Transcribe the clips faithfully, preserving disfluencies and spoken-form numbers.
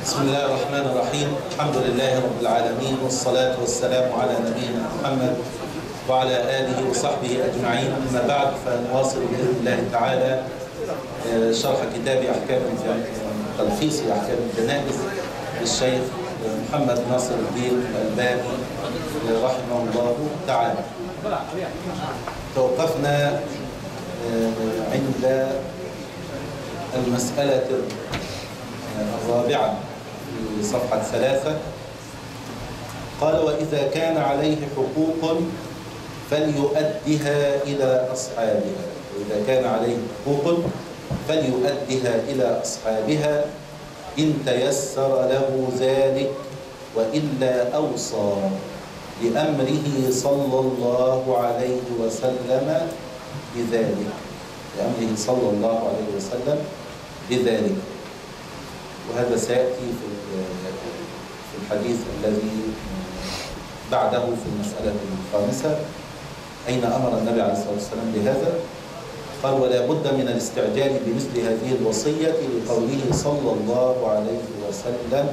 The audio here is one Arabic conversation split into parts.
بسم الله الرحمن الرحيم. الحمد لله رب العالمين، والصلاة والسلام على نبينا محمد وعلى آله وصحبه أجمعين. أما بعد، فنواصل بإذن الله تعالى شرح كتاب أحكام تلخيص أحكام الجنائز للشيخ محمد ناصر الدين الألباني رحمه الله تعالى. توقفنا عند المسألة الرابعة في صفحة ثلاثة. قال: وإذا كان عليه حقوق فليؤدها إلى أصحابها. وإذا كان عليه حقوق فليؤدها إلى أصحابها إن تيسر له ذلك، وإلا أوصى بأمره صلى الله عليه وسلم بذلك بأمره صلى الله عليه وسلم بذلك. وهذا سيأتي في الحديث الذي بعده في المسألة الخامسة، أين أمر النبي عليه الصلاة والسلام بهذا. قال: ولا بد من الاستعجال بمثل هذه الوصية لقوله صلى الله عليه وسلم: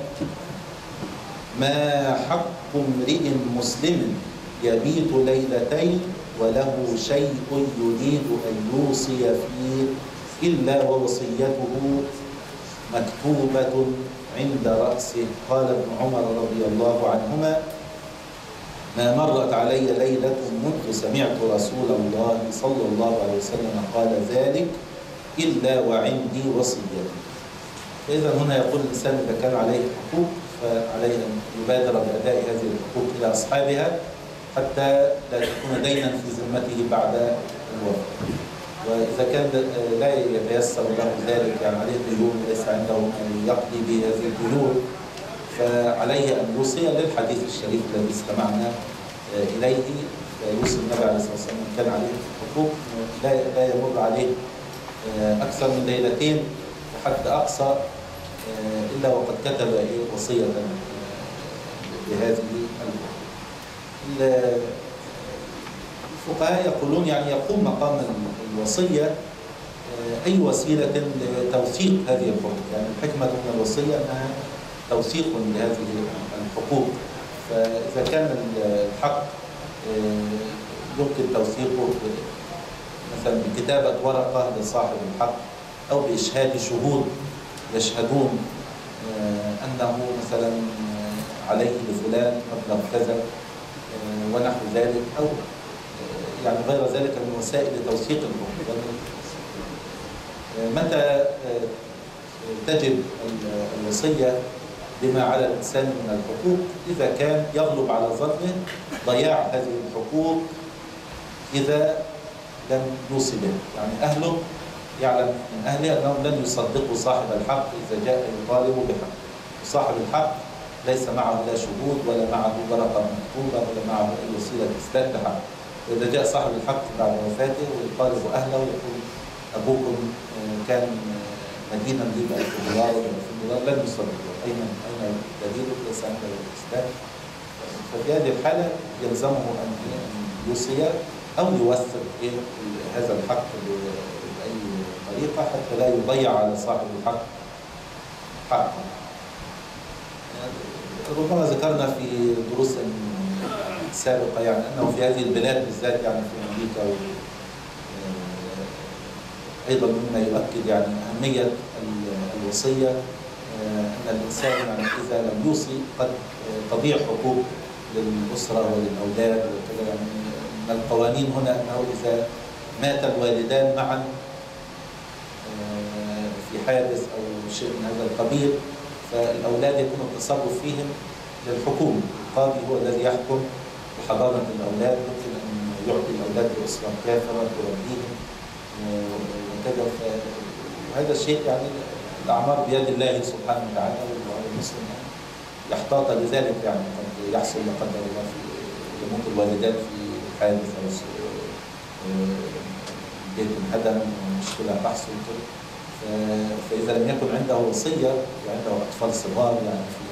ما حق امرئ مسلم يبيت ليلتين وله شيء يريد أن يوصي فيه إلا ووصيته مكتوبة عند رأسه. قال ابن عمر رضي الله عنهما: ما مرت علي ليلة منذ سمعت رسول الله صلى الله عليه وسلم قال ذلك إلا وعندي وصية. فإذا هنا يقول الإنسان إذا كان عليه حقوق فعليه أن يبادر بأداء هذه الحقوق إلى أصحابها حتى لا تكون دينا في ذمته بعد الوفاة. وإذا كان لا يتيسر له ذلك، يعني عليه ديون ليس عنده أن يقضي بهذه الديون، فعليه أن يوصي للحديث الشريف الذي استمعنا إليه. يوصي النبي عليه الصلاة والسلام إن كان عليه حقوق لا لا يمر عليه أكثر من ليلتين وحد أقصى إلا وقد كتب وصية بهذه الحقوق. الفقهاء يقولون يعني يقوم مقام الوصية أي وسيلة لتوثيق هذه الحقوق. يعني الحكمة من الوصية أنها توثيق لهذه الحقوق. فإذا كان الحق يمكن توثيقه مثلا بكتابة ورقة لصاحب الحق أو بإشهاد شهود يشهدون أنه مثلا عليه لفلان مبلغ كذا ونحو ذلك، أو يعني غير ذلك من وسائل لتوثيق الحقوق. متى تجب الوصية بما على الإنسان من الحقوق؟ إذا كان يغلب على ظنه ضياع هذه الحقوق إذا لم يوصي به. يعني أهله يعلم من أهله أنهم لن يصدقوا صاحب الحق إذا جاء يطالب بحق، وصاحب الحق ليس معه لا شهود ولا معه ورقة مكتوبة ولا معه أي وسيلة إثبات لحق. وإذا جاء صاحب الحق بعد وفاته ويطالب أهله ويقول أبوكم كان مدينا لي بألف دولار ولا ألفين دولار، لن يصدقوا. أين أين دليله؟ ليس عنده الإثبات. ففي هذه الحالة يلزمه أن يوصي أو يوثق هذا الحق بأي طريقة حتى لا يضيع على صاحب الحق حقه. ربما ذكرنا في دروس سابقة يعني أنه في هذه البلاد بالذات، يعني في أمريكا أيضا مما يؤكد يعني أهمية الوصية أن الإنسان يعني إذا لم يوصي قد تضيع حقوق للأسرة وللأولاد وكذا. يعني من القوانين هنا أنه إذا مات الوالدان معا في حادث أو شيء من هذا القبيل فالأولاد يكون التصرف فيهم للحكومة. القاضي هو الذي يحكم بحضانة الأولاد، يمكن أن يعطي الأولاد لأسرة كافرة تربيهم وكذا. وهذا الشيء يعني الأعمار بيد الله سبحانه وتعالى، وعلى المسلم يحتاط لذلك. يعني قد يحصل لا قدر الله في يموت الوالدان في حادث أو بيت انهدم ومشكلة تحصل كده. فإذا لم يكن عنده وصية وعنده أطفال صغار يعني في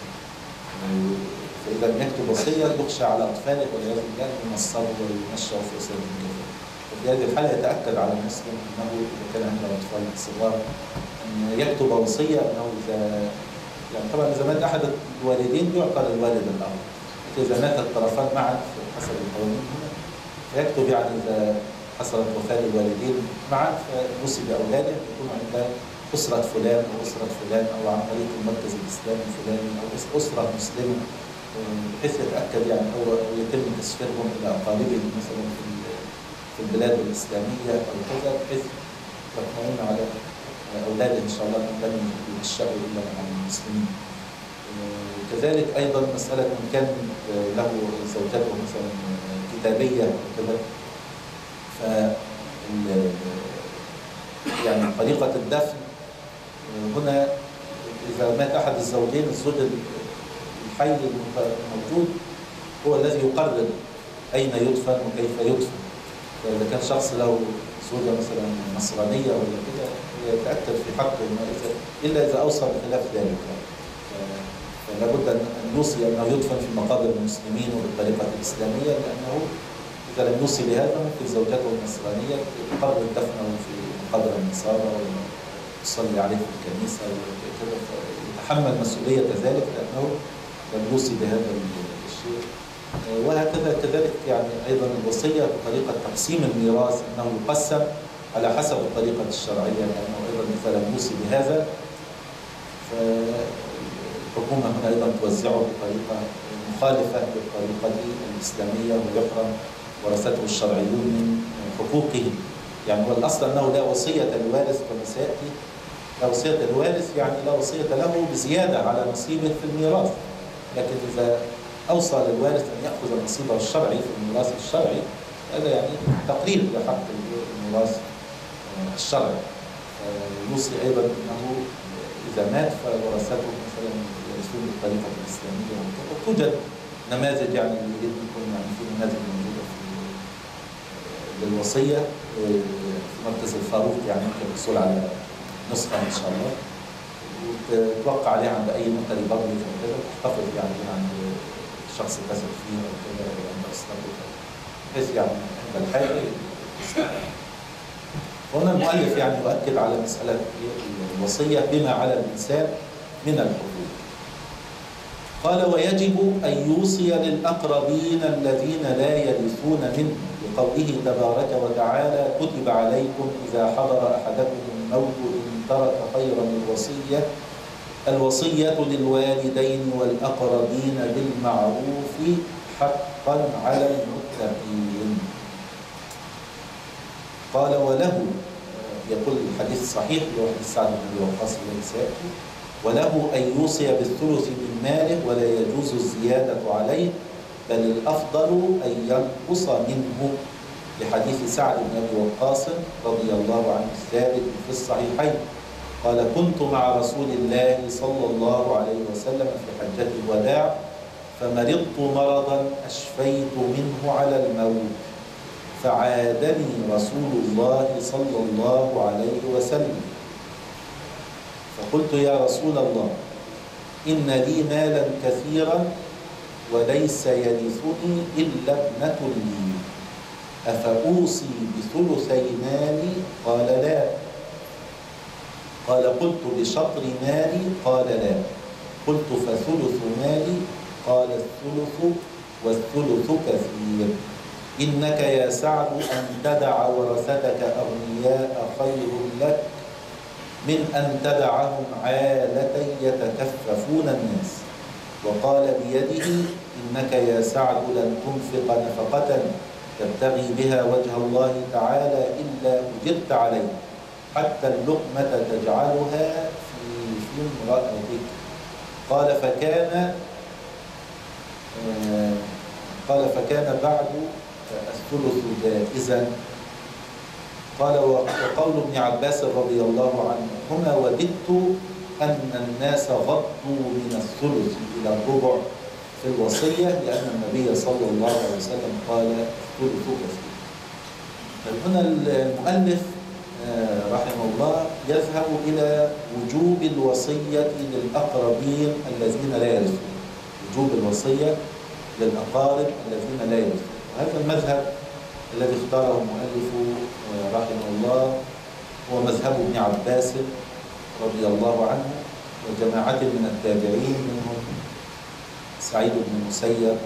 فإذا لم يكتب وصية يخشى على أطفاله والعياذ بالله ينصروا وينشأوا في أسرة الكفر. ففي هذه الحالة يتأكد على المسلم أنه إذا كان عنده أطفال صغار أن يكتب وصية أنه إذا يعني طبعا إذا مات أحد الوالدين يعطى للوالد الأمر، إذا مات الطرفان معا حسب القوانين هنا فيكتب يعني إذا حصلت وفاة الوالدين معا فيوصي بأولاده يكون عند أسرة فلان أو أسرة فلان أو عن طريق المركز الإسلامي الفلاني أو أسرة مسلمة، بحيث يتأكد يعني أو يتم تسفيرهم إلى أقاربهم مثلا في في البلاد الإسلامية أو كذا، بحيث يطمئن على أولاده إن شاء الله أن لم ينشأوا إلا مع المسلمين. كذلك أيضا مسألة من كان له زوجته مثلا كتابية أو كذا، ف يعني طريقة الدفن هنا إذا مات أحد الزوجين الزوج الحي الموجود هو الذي يقرر أين يدفن وكيف يدفن. فإذا كان شخص له زوجة مثلا نصرانية ولا كده يتأكد في حقه إلا إذا أوصى بخلاف ذلك، فلا بد أن يوصي أنه يدفن في مقابر المسلمين وبالطريقة الإسلامية، لأنه إذا لم يوصي بهذا ممكن زوجته النصرانية تقرر دفنه في مقابر النصارى وتصلي عليه في الكنيسة وكذا، فيتحمل مسؤولية ذلك لأنه لم يوصي بهذا الشيء. وهكذا كذلك يعني أيضا الوصية بطريقة تقسيم الميراث أنه يقسم على حسب الطريقة الشرعية، لأنه أيضا إذا لم يوصي بهذا فالحكومة هنا أيضا توزعه بطريقة مخالفة للطريقة الإسلامية ويحرم ورثته الشرعيون من حقوقهم. يعني والأصل أنه لا وصية للوارث كما سيأتي، لا وصية للوارث يعني لا وصية له بزيادة على نصيبه في الميراث، لكن إذا أوصى للوارث أن يأخذ نصيبه الشرعي في الميراث الشرعي هذا يعني تقرير لحق الميراث الشرعي. يوصي أيضا أنه إذا مات فورثته مثلا يرثون بالطريقة الإسلامية، وتوجد نماذج يعني اللي يريد يكون يعني في نماذج موجودة في للوصية في مركز الفاروق، يعني يمكن الحصول على نسخة إن شاء الله وتوقع عليها عند أي نوتري بابليك أو كذا، تحتفظ يعني عند الشخص اللي كسب فيه أو كذا عند أصحابه، بحيث يعني عند الحاجة. هنا المؤلف يعني يؤكد على مسألة الوصية بما على الإنسان من الحقوق. قال: ويجب أن يوصي للأقربين الذين لا يرثون منه، لقوله تبارك وتعالى: كتب عليكم إذا حضر أحدكم الموت إن ترك خيرا الوصية الوصية للوالدين والأقربين بالمعروف حقا على المتقين. قال: وله، يقول الحديث صحيح اللي هو حديث سعد بن أبي وقاص الذي سيأتي، وله أن يوصي بالثلث من ماله ولا يجوز الزيادة عليه، بل الأفضل أن ينقص منه، لحديث سعد بن أبي وقاص رضي الله عنه الثابت في الصحيحين قال: كنت مع رسول الله صلى الله عليه وسلم في حجة الوداع فمرضت مرضا أشفيت منه على الموت، فعادني رسول الله صلى الله عليه وسلم فقلت: يا رسول الله، إن لي مالا كثيرا وليس يرثني إلا ابنة لي، أفأوصي بثلثي مالي؟ قال: لا. قال: قلت: بشطر مالي؟ قال: لا. قلت: فثلث مالي؟ قال: الثلث، والثلث كثير. إنك يا سعد أن تدع ورثتك أغنياء خير لك من أن تدعهم عالة يتكففون الناس. وقال بيده: إنك يا سعد لن تنفق نفقة تبتغي بها وجه الله تعالى إلا أجرت عليه، حتى اللقمة تجعلها في في امرأتك. قال: فكان آه قال فكان بعد الثلث جائزا. قال: وقول ابن عباس رضي الله عنه: هنا وددت أن الناس غضوا من الثلث إلى الربع في الوصية، لأن النبي صلى الله عليه وسلم قال: الثلث كثير. هنا المؤلف رحمه الله يذهب إلى وجوب الوصية للأقربين الذين لا يرثون، وجوب الوصية للأقارب الذين لا يرثون. وهذا المذهب الذي اختاره المؤلف رحمه الله هو مذهب ابن عباس رضي الله عنه، وجماعة من التابعين منهم سعيد بن المسيب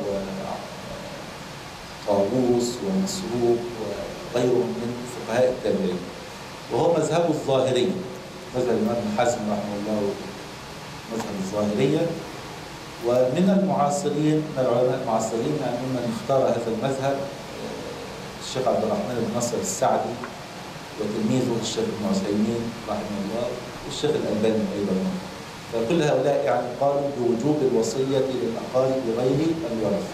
وطاووس ومسروق وغيرهم من فقهاء التابعين، وهو مذهب الظاهرية، مذهب الإمام ابن حزم رحمه الله مذهب الظاهرية. ومن المعاصرين من العلماء المعاصرين يعني ممن اختار هذا المذهب الشيخ عبد الرحمن بن ناصر السعدي وتلميذه الشيخ ابن عثيمين رحمه الله والشيخ الألباني أيضا. فكل هؤلاء يعني قالوا بوجوب الوصية للأقارب غير الورثة.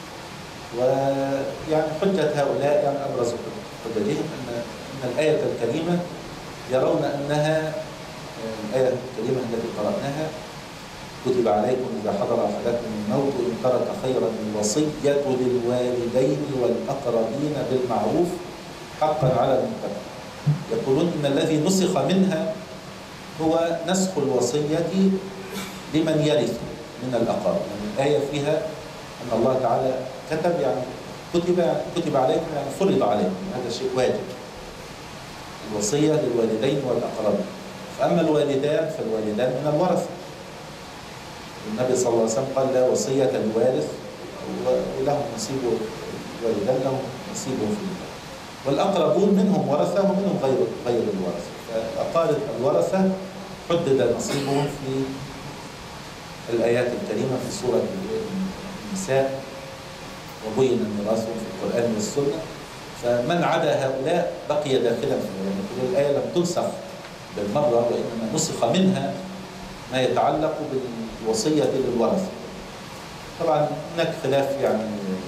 ويعني حجة هؤلاء يعني أبرز حجتهم أن أن الآية الكريمة يرون أنها الآية الكريمة التي قرأناها كتب عليكم إذا حضر أحدكم الموت إن ترك خيرا الوصية للوالدين والأقربين بالمعروف حقا على المتقين. يقولون إن الذي نسخ منها هو نسخ الوصية لمن يرث من الأقارب. يعني الآية فيها أن الله تعالى كتب يعني كتب كتب عليكم يعني فرض عليكم، هذا شيء واجب، الوصية للوالدين والأقربين. فأما الوالدان فالوالدان من الورثة. النبي صلى الله عليه وسلم قال لا وصية للوارث ولهم نصيب، الوالدان لهم نصيبهم في المال. والأقربون منهم ورثة ومنهم غير غير الورثة. فأقارب الورثة حدد نصيبهم في الآيات الكريمة في سورة النساء وبين ميراثهم في القرآن والسنة. فمن عدا هؤلاء بقي داخلا في الآية. الآية لم تنسخ بالمرة وإنما نسخ منها ما يتعلق بالوصية للورثة. طبعا هناك خلاف يعني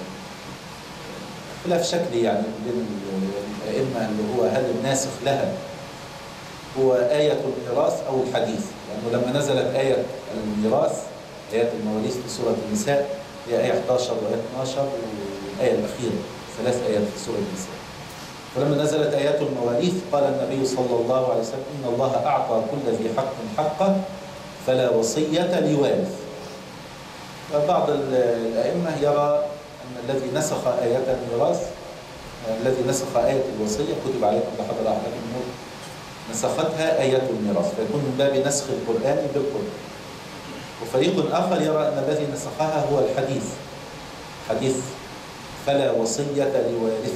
خلاف شكلي يعني بين الأئمة اللي هو هل الناسخ لها هو آية الميراث أو الحديث. لأنه لما نزلت آية الميراث آيات المواريث في سورة النساء هي آية إحدى عشر وآية اثنا عشر والآية الأخيرة ثلاث آيات في سورة النساء. فلما نزلت آيات المواريث قال النبي صلى الله عليه وسلم إن الله أعطى كل ذي حق حقه فلا وصية لوارث. فبعض الأئمة يرى أن الذي نسخ آيات الميراث الذي نسخ آية الوصية كتب عليكم إذا حضر أحدكم الموت نسختها آيات الميراث، فيكون من باب نسخ القرآن بالقرآن. وفريق آخر يرى أن الذي نسخها هو الحديث، حديث فلا وصية لوارث.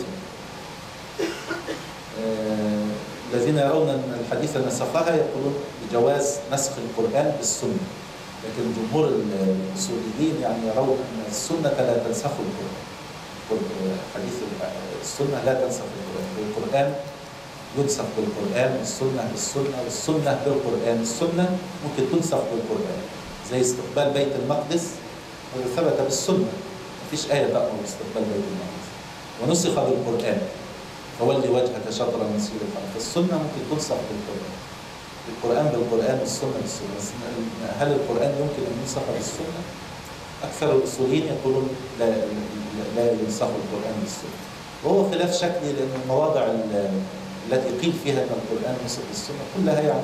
آه الذين يرون أن الحديث نسخها يقولون بجواز نسخ القرآن بالسنة، لكن جمهور الأصوليين يعني يرون أن السنة لا تنسخ القرآن. حديث السنة لا تنسخ القرآن، القرآن ينسخ بالقرآن والسنة بالسنة والسنة بالقرآن. السنة ممكن تنسخ بالقرآن زي استقبال بيت المقدس ثبت بالسنة، مفيش آية تأمر باستقبال بيت المقدس ونسخ بالقرآن فولي وجهك شطر المسجد الحرام. فالسنة ممكن تنسخ بالقرآن، القرآن بالقرآن والسنة بالسنة. هل القرآن يمكن أن ينسخ بالسنة؟ أكثر الأصوليين يقولون لا لا ينسخ القرآن بالسنة، وهو خلاف شكلي لأن المواضع التي قيل فيها أن القرآن نسخ بالسنة كلها يعني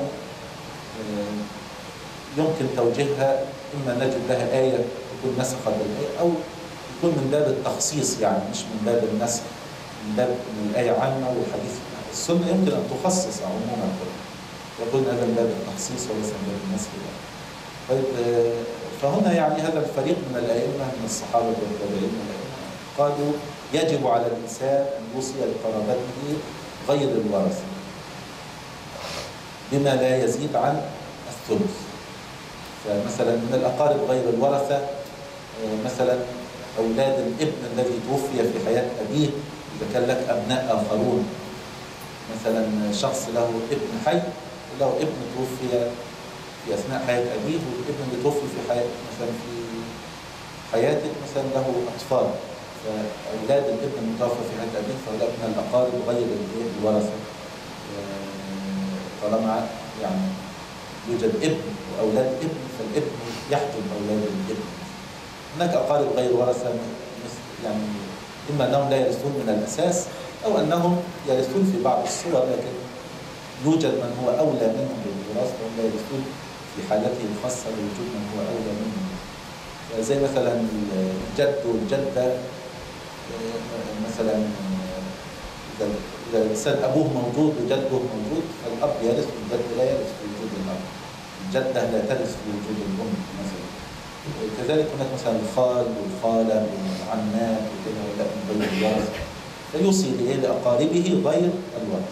يمكن توجيهها إما نجد لها آية تكون نسخت بالآية أو يكون من باب التخصيص، يعني مش من باب النسخ، من باب من الآية عامة والحديث. السنة يمكن أن تخصص عموم القرآن، يكون هذا من باب التخصيص وليس من باب النسخ. طيب فهنا يعني هذا الفريق من الأئمة من الصحابة والتابعين قالوا يجب على الإنسان أن يوصي لقرابته غير الورثة بما لا يزيد عن الثلث. فمثلا من الأقارب غير الورثة مثلا أولاد الابن الذي توفي في حياة أبيه، إذا كان لك أبناء آخرون، مثلا شخص له ابن حي وله ابن توفي في أثناء حياة أبيه، والابن اللي توفي في حياة مثلا في حياتك مثلا له أطفال، فأولاد الابن المتوفى في حياة أبيه فهؤلاء من الأقارب غير الورثة طالما يعني يوجد ابن وأولاد ابن فالابن يحجب أولاد الابن. هناك أقارب غير ورثة يعني إما أنهم لا يرثون من الأساس أو أنهم يرثون في بعض الصور، لكن يوجد من هو أولى منهم بالوراثة وهم لا يرثون في حالته الخاصة لوجود من هو أولى منهم. زي مثلا الجد والجدة، مثلا إذا الإنسان أبوه موجود وجده موجود فالأب يرث والجد لا يرث في وجود الأب. الجدة لا ترث في وجود الأم مثلا. كذلك هناك مثلا الخال والخالة والعمات وكذا ولا من غير الورث، فيوصي لأقاربه غير الورث.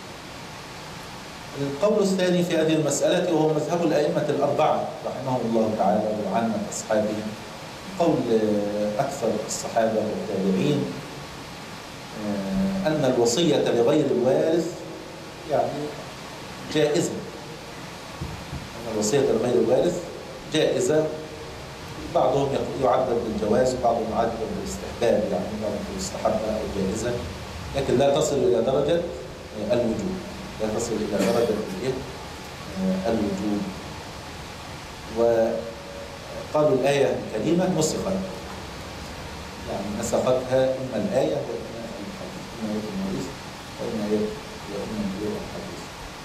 القول الثاني في هذه المسألة وهو مذهب الأئمة الأربعة رحمهم الله تعالى وعامة أصحابهم، قول أكثر الصحابة والتابعين، أن الوصية لغير الوارث يعني جائزة. أن الوصية لغير الوارث جائزة، بعضهم يعبر بالجواز وبعضهم يعبر بالاستحباب، يعني بعضهم مستحبة أو جائزة، لكن لا تصل إلى درجة الوجوب، لا تصل إلى درجة الوجوب. وقالوا الآية الكريمة نسخت، يعني نسختها إما الآية وإما الحديث، إما آية المواريث وإما آية الحديث.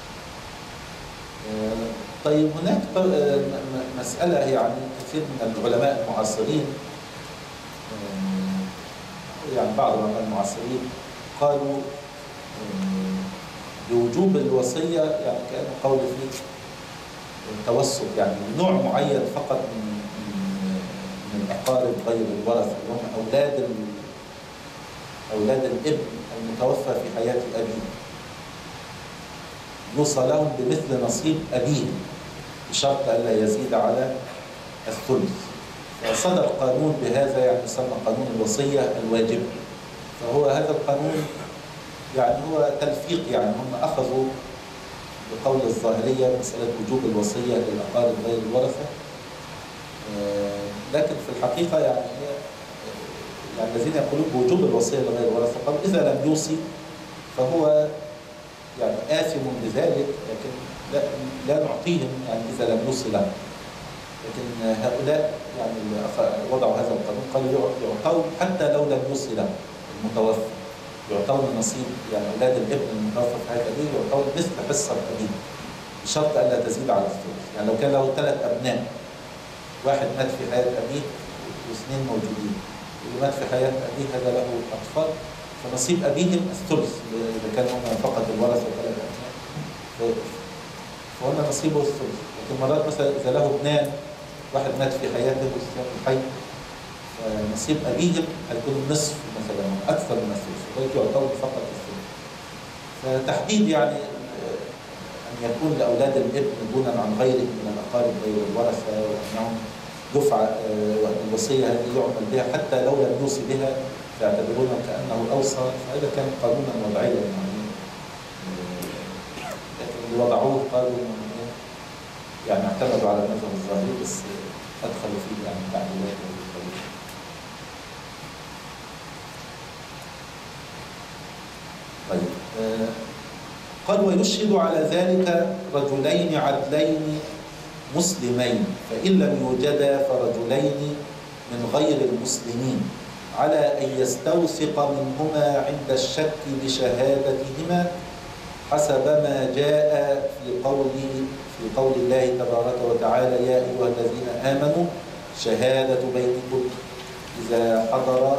طيب هناك مسألة، يعني كثير من العلماء المعاصرين، يعني بعض العلماء المعاصرين قالوا بوجوب الوصية، يعني كأنه قول فيه التوسط، يعني نوع معين فقط من من الأقارب غير الورثة اللي هم أولاد أولاد الابن المتوفى في حياة أبيه، يوصى لهم بمثل نصيب أبيهم بشرط ألا يزيد على الثلث. فصدر قانون بهذا، يعني يسمى قانون الوصية الواجب. فهو هذا القانون يعني هو تلفيق، يعني هم أخذوا بقول الظاهرية مسألة وجوب الوصية للأقارب غير الورثة، لكن في الحقيقة يعني يعني الذين يقولون بوجوب الوصية لغير الورثة قالوا إذا لم يوصي فهو يعني آثم بذلك، لكن لا, لا نعطيهم يعني إذا لم يوصي لهم. لكن هؤلاء يعني وضعوا هذا القانون قالوا يعطون حتى لو لم يوصي لهم المتوفى، يعطون نصيب، يعني أولاد الابن المتوفى في حياة أبيه يعطون مثل حصة أبيه بشرط ألا تزيد على الثلث. يعني لو كان له ثلاث أبناء، واحد مات في حياة أبيه واثنين موجودين، اللي مات في حياة أبيه هذا له أطفال، فنصيب أبيهم الثلث إذا كان هم فقط الورثة وثلاث أبناء، فهنا نصيبه الثلث. لكن مرات مثلا إذا له ابنان، واحد مات في حياته والثاني حي، فنصيب أبيهم هيكون نصف مثلا أكثر من الثلث، فبالتالي يعطون فقط الثلث. فتحديد يعني أن يكون لأولاد الابن دونا عن غيرهم من الأقارب غير الورثة، وأنهم دفعة والوصية هذه يعمل بها حتى لو لم يوصي بها فيعتبرونه كأنه أوصى، فهذا كان قانونا وضعيا يعني. لكن اللي وضعوه قالوا يعني اعتمدوا على المذهب الظاهري، بس أدخلوا فيه يعني تعديلات. طيب قال ويشهد على ذلك رجلين عدلين مسلمين، فإن لم يوجدا فرجلين من غير المسلمين، على أن يستوثق منهما عند الشك بشهادتهما حسب ما جاء في قول في قول الله تبارك وتعالى يا أيها الذين آمنوا شهادة بينكم إذا حضر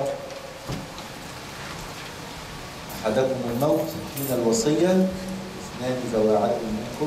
أحدكم الموت من الوصية اثنان ذوي عدل منكم.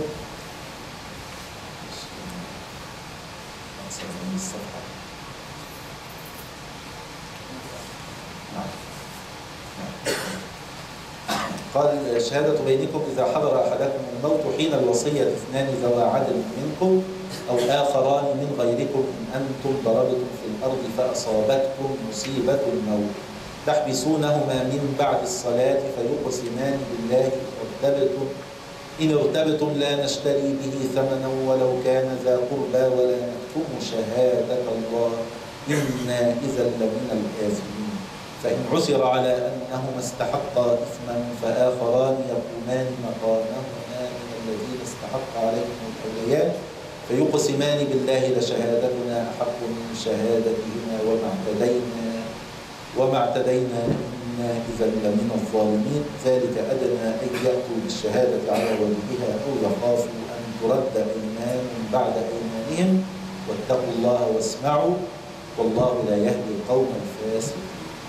قال شهادة بينكم إذا حضر أحدكم الموت حين الوصية اثنان ذوي عدل منكم أو آخران من غيركم إن أنتم ضربتم في الأرض فأصابتكم مصيبة الموت تحبسونهما من بعد الصلاة فيقسمان بالله ارتبتم إن ارتبتم لا نشتري به ثمنا ولو كان ذا قربى ولا نكتم شهادة الله إنا إذا لمن الآثمين فإن عثر على أنهما استحقا إثما فآخران يقومان مقامهما من الذين استحق عليهم الأولياء فيقسمان بالله لشهادتنا أحق من شهادتهما وما اعتدينا وما اعتدينا إنا إذا لمن الظالمين ذلك أدنى أن يأتوا بالشهادة على وجهها أو يخافوا أن ترد أيمان بعد أيمانهم واتقوا الله واسمعوا والله لا يهدي القوم الفاسقين.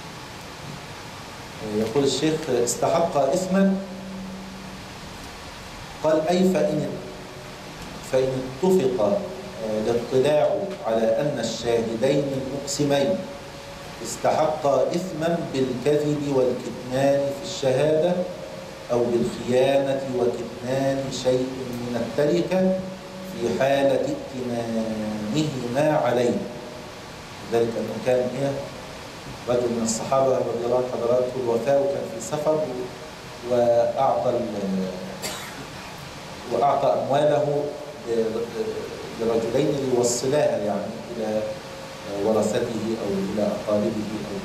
يقول الشيخ استحق إثما، قال أي فإن فإن اتفق الاطلاع على أن الشاهدين المقسمين استحقا إثما بالكذب والكتمان في الشهادة أو بالخيانة وكتمان شيء من التركة في حالة ائتمانهما عليه. ذلك أنه كان إيه رجل من الصحابة رضي الله عنهم حضرات الوفاة وكان في سفر وأعطى وأعطى أمواله لرجلين ليوصلاها يعني إلى ورثته أو إلى أقاربه أو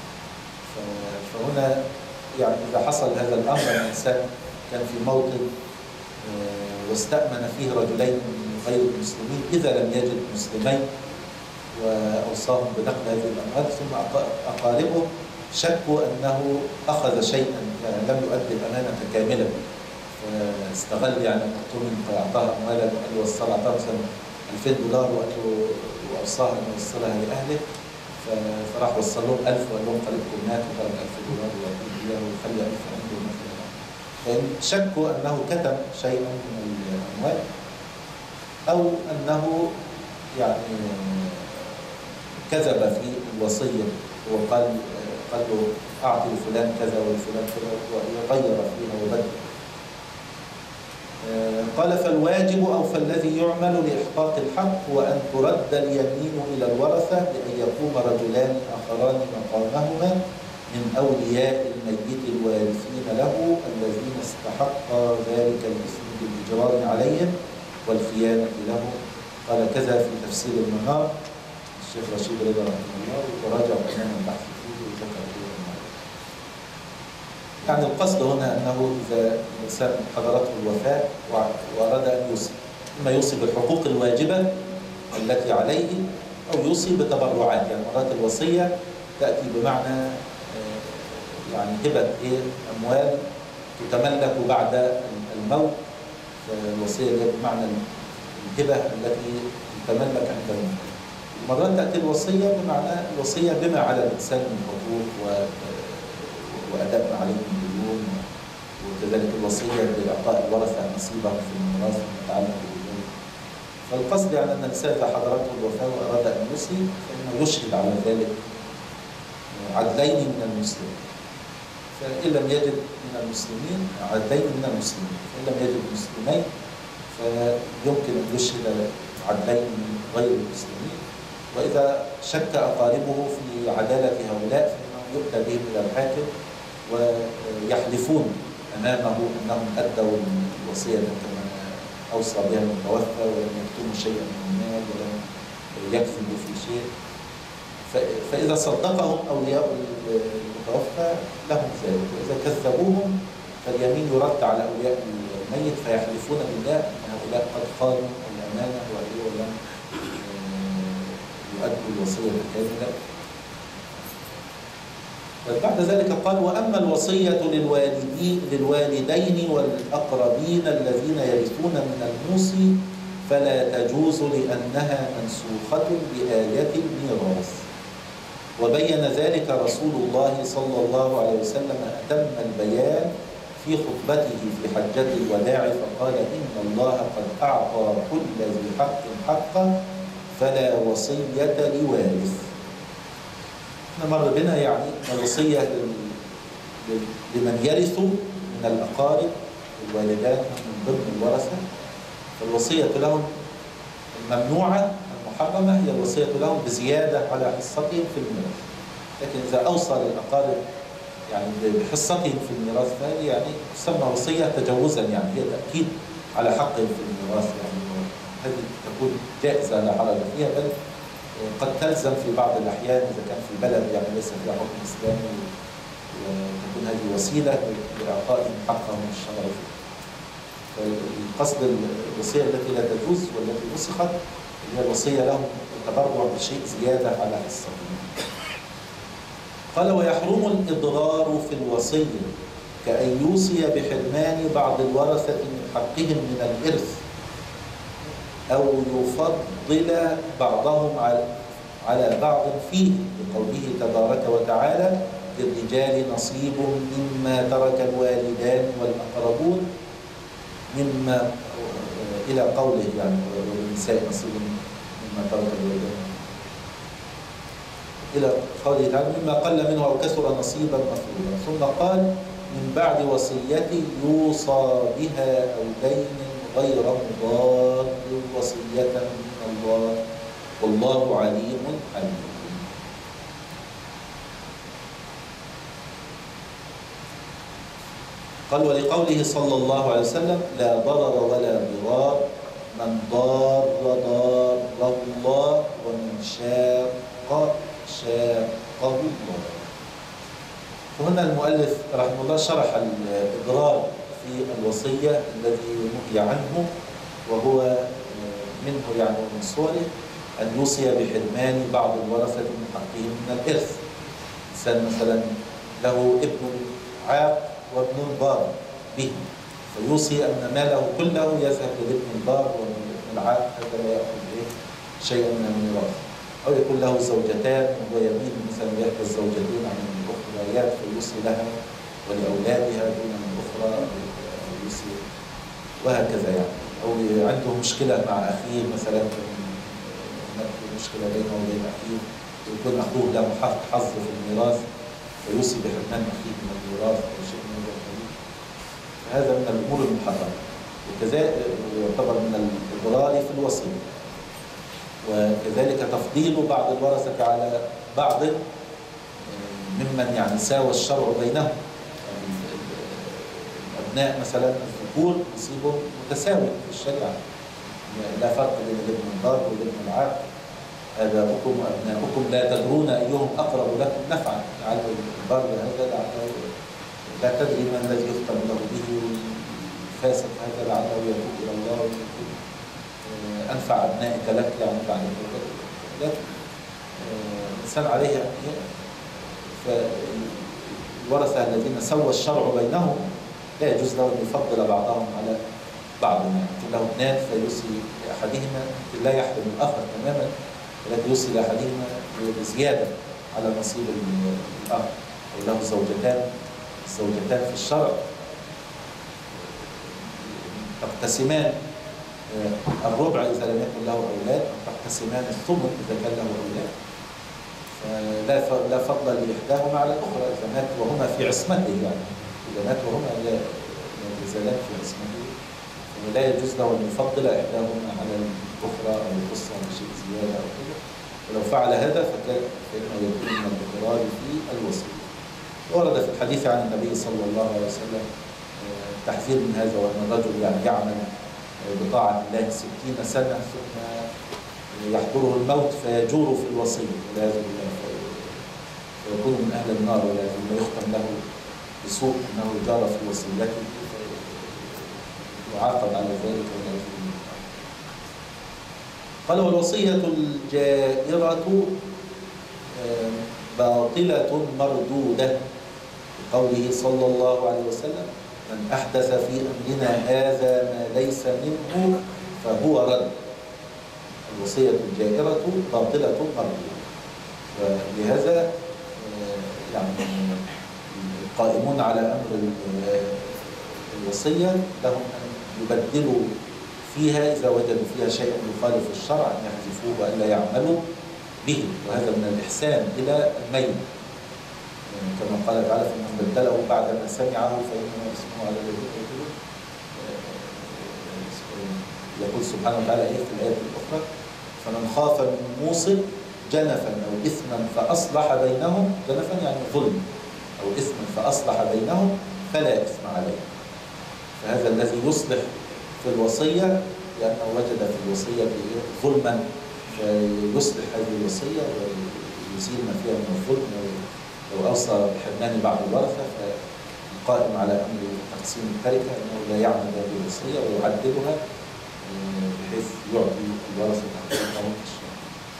فهنا يعني إذا حصل هذا الأمر الإنسان كان في موطن واستأمن فيه رجلين من غير المسلمين إذا لم يجد مسلمين وأوصاهم بنقل هذه الأموال ثم أقاربه شكوا أنه أخذ شيئا يعني لم يؤدي الأمانة كاملة فاستغل يعني المؤتمن فأعطاها أموالا وقال له وصل أعطاه مثلا ألفين دولار وقال له وأوصاها أن يوصلها لأهله فراح وصل لهم ألف وقال لهم قريبكم مات وترك ألف دولار وخلي ألف عنده مثلا فإن شكوا أنه كتم شيئا من الأموال أو أنه يعني كذب في الوصية وقال قال له أعطي لفلان كذا ولفلان كذا وغير فيها وبدل. قال فالواجب أو فالذي يعمل لإحقاق الحق هو أن ترد اليمين إلى الورثة بأن يقوم رجلان آخران مقامهما من أولياء الميت الوارثين له الذين استحقا ذلك الإثم بالإجرام عليهم والخيانة له. قال كذا في تفسير المنار الشيخ رشيد رضا رحمه الله وراجع كمان البحث فيه وذكر فيه المنار. يعني القصد هنا أنه إذا الإنسان حضرته الوفاة وأراد أن يوصي إما يوصي بالحقوق الواجبة التي عليه أو يوصي بتبرعات. يعني مرات الوصية تأتي بمعنى يعني هبة إيه أموال تتملك بعد الموت. الوصية بمعنى الهبة التي تتملك عند الموت. مرات تأتي الوصية بمعنى الوصية بما على الإنسان من حقوق وأداء ما عليه من ديون وكذلك الوصية بإعطاء الورثة نصيبهم في الميراث المتعلق بالدين. فالقصد يعني أن الإنسان إذا حضرته الوفاة وأراد أن يوصي فإنه يشهد على ذلك عدلين من المسلمين. فإن لم يجد من المسلمين عدلين من المسلمين فإن لم يجد مسلمين فيمكن أن يشهد عدلين من غير المسلمين. وإذا شك أقاربه في عدالة هؤلاء فإنه يؤتى بهم إلى الحاكم ويحلفون أمامه أنهم أدوا الوصية كما أوصى بها المتوفى ولم يكتموا شيئا من المال ولم يكذبوا في شيء. فإذا صدقهم أولياء المتوفى لهم ذلك وإذا كذبوهم فاليمين يرد على أولياء الميت فيحلفون بالله أن هؤلاء قد خانوا الأمانة ولم يؤدوا الوصية كاملة. بعد ذلك قال وأما الوصية للوالدين للوالدين والأقربين الذين يرثون من الموصي فلا تجوز لأنها منسوخة بآية الميراث. وبين ذلك رسول الله صلى الله عليه وسلم أتم البيان في خطبته في حجة الوداع فقال إن الله قد أعطى كل ذي حق حقه فلا وصية لوارث. مر بنا يعني الوصية لمن يرث من الأقارب الوالدان من ضمن الورثة فالوصية لهم الممنوعة المحرمة هي الوصية لهم بزيادة على حصتهم في الميراث. لكن إذا أوصى للأقارب يعني بحصتهم في الميراث فهي يعني تسمى وصية تجوزا يعني هي تأكيد على حقهم في الميراث. يعني هذه تكون جائزة لا حرج فيها بل قد تلزم في بعض الأحيان إذا كان في بلد يعني ليس فيها حكم إسلامي وتكون هذه وسيلة لإعطائهم حقهم الشرعي. فالقصد الوصية التي لا تجوز والتي نسخت هي الوصية لهم التبرع بشيء زيادة على حصتهم. قال ويحرم الإضرار في الوصية كأن يوصي بحرمان بعض الورثة من حقهم من الإرث أو يفضل بعضهم على بعض فيه بقوله تبارك وتعالى للرجال نصيب مما ترك الوالدان والأقربون مما إلى قوله يعني وللنساء نصيب مما ترك الوالدان إلى قوله تعالى مما قل منه أو كثر نصيبا مفروضا، ثم قال من بعد وصية يوصى بها أو دين غير مضار وصية من الله والله عليم حليم. قال ولقوله صلى الله عليه وسلم لا ضرر ولا ضرار من ضار ضاره الله ومن شاق شاقه الله. وهنا المؤلف رحمه الله شرح الإضرار في الوصية الذي نهي عنه، وهو منه يعني من صوره أن يوصي بحرمان بعض الورثة من حقهم من الإرث. إنسان مثلا له ابن عاق وابن بار به، فيوصي أن ماله كله يذهب لابن البار وابن العاق هذا لا يأخذ شيئا من الميراث. أو يكون له زوجتان وهو يميل مثلا إحدى الزوجتين عن الأخريات فيوصي لها ولأولادها دون الأخرى يوصي وهكذا يعني. أو عنده مشكلة مع أخيه مثلا، هناك مشكلة بينه وبين أخيه ويكون أخوه له حظ في الميراث فيوصي بحرمان أخيه من الميراث أو شيء من ذلك. هذا من الأمور المحرمة، وكذلك يعتبر من الإضرار في الوصية. وكذلك تفضيل بعض الورثة على بعض ممن يعني ساوى الشرع بينهم. يعني الأبناء مثلا الذكور نصيبهم متساوي في الشريعة، لا فرق بين الابن البار والابن العاق. آباؤكم وأبناؤكم لا تدرون أيهم أقرب لكم نفعا، لعل البر هذا لعله لا تدري ما الذي يختم له به، والفاسق هذا لعله يتوب إلى الله ويكون أنفع أبنائك لك يعني بعد ذلك. لكن الإنسان عليه فالورثة الذين سوى الشرع بينهم لا يجوز له أن يفضل بعضهم على بعض. يعني له اثنان فيوصي لأحدهما لا يحرم الآخر تماما، ولكن يوصي لأحدهما بزيادة على نصيب الآخر. أو له زوجتان، الزوجتان في الشرع تقتسمان الربع إذا لم يكن له أولاد، تقتسمان الثمن إذا كان له أولاد. فلا لا فضل لإحداهما على الأخرى إذا مات وهما في عصمته، يعني إذا مات وهما لا يزالان في عصمته ولا يجوز له أن يفضل إحداهما على الأخرى أو يخص بشيء زيادة أو كذا. ولو فعل هذا فكان فإنه يكون من الإضرار في الوصية. ورد في الحديث عن النبي صلى الله عليه وسلم التحذير من هذا، وأن الرجل يعني يعمل بطاعة الله ستين سنة ثم يحضره الموت فيجور في الوصية والعياذ بالله، فيكون من أهل النار والعياذ بالله، يختم له بسوء أنه جار في وصيته يعاقب على ذلك والعياذ بالله. قال والوصية الجائرة باطلة مردودة، بقوله صلى الله عليه وسلم من أحدث في أمرنا هذا ما ليس منه فهو رد. الوصية الجائرة باطلة مردودة. ولهذا يعني القائمون على أمر الوصية لهم أن يبدلوا فيها إذا وجدوا فيها شيء يخالف الشرع، أن يحذفوه وألا يعملوا به، وهذا من الإحسان إلى الميت. كما قال تعالى فمن بدله بعد ما سمعه فإنما اسمه على الذي قتله. يقول سبحانه وتعالى إيه في الآية الأخرى فمن خاف من موص جنفا أو إثما فأصلح بينهم، جنفا يعني ظلم، أو إثما فأصلح بينهم فلا إثم عليه. فهذا الذي يصلح في الوصية لأنه وجد في الوصية ظلما فيصلح هذه الوصية ويزيل ما فيها من الظلم. لو أوصى بحرمان بعض الورثة فالقائم على أمر تقسيم التركة أنه لا يعمل هذه الوصية ويعدلها بحيث يعطي الورثة حقوقهم الشرعية.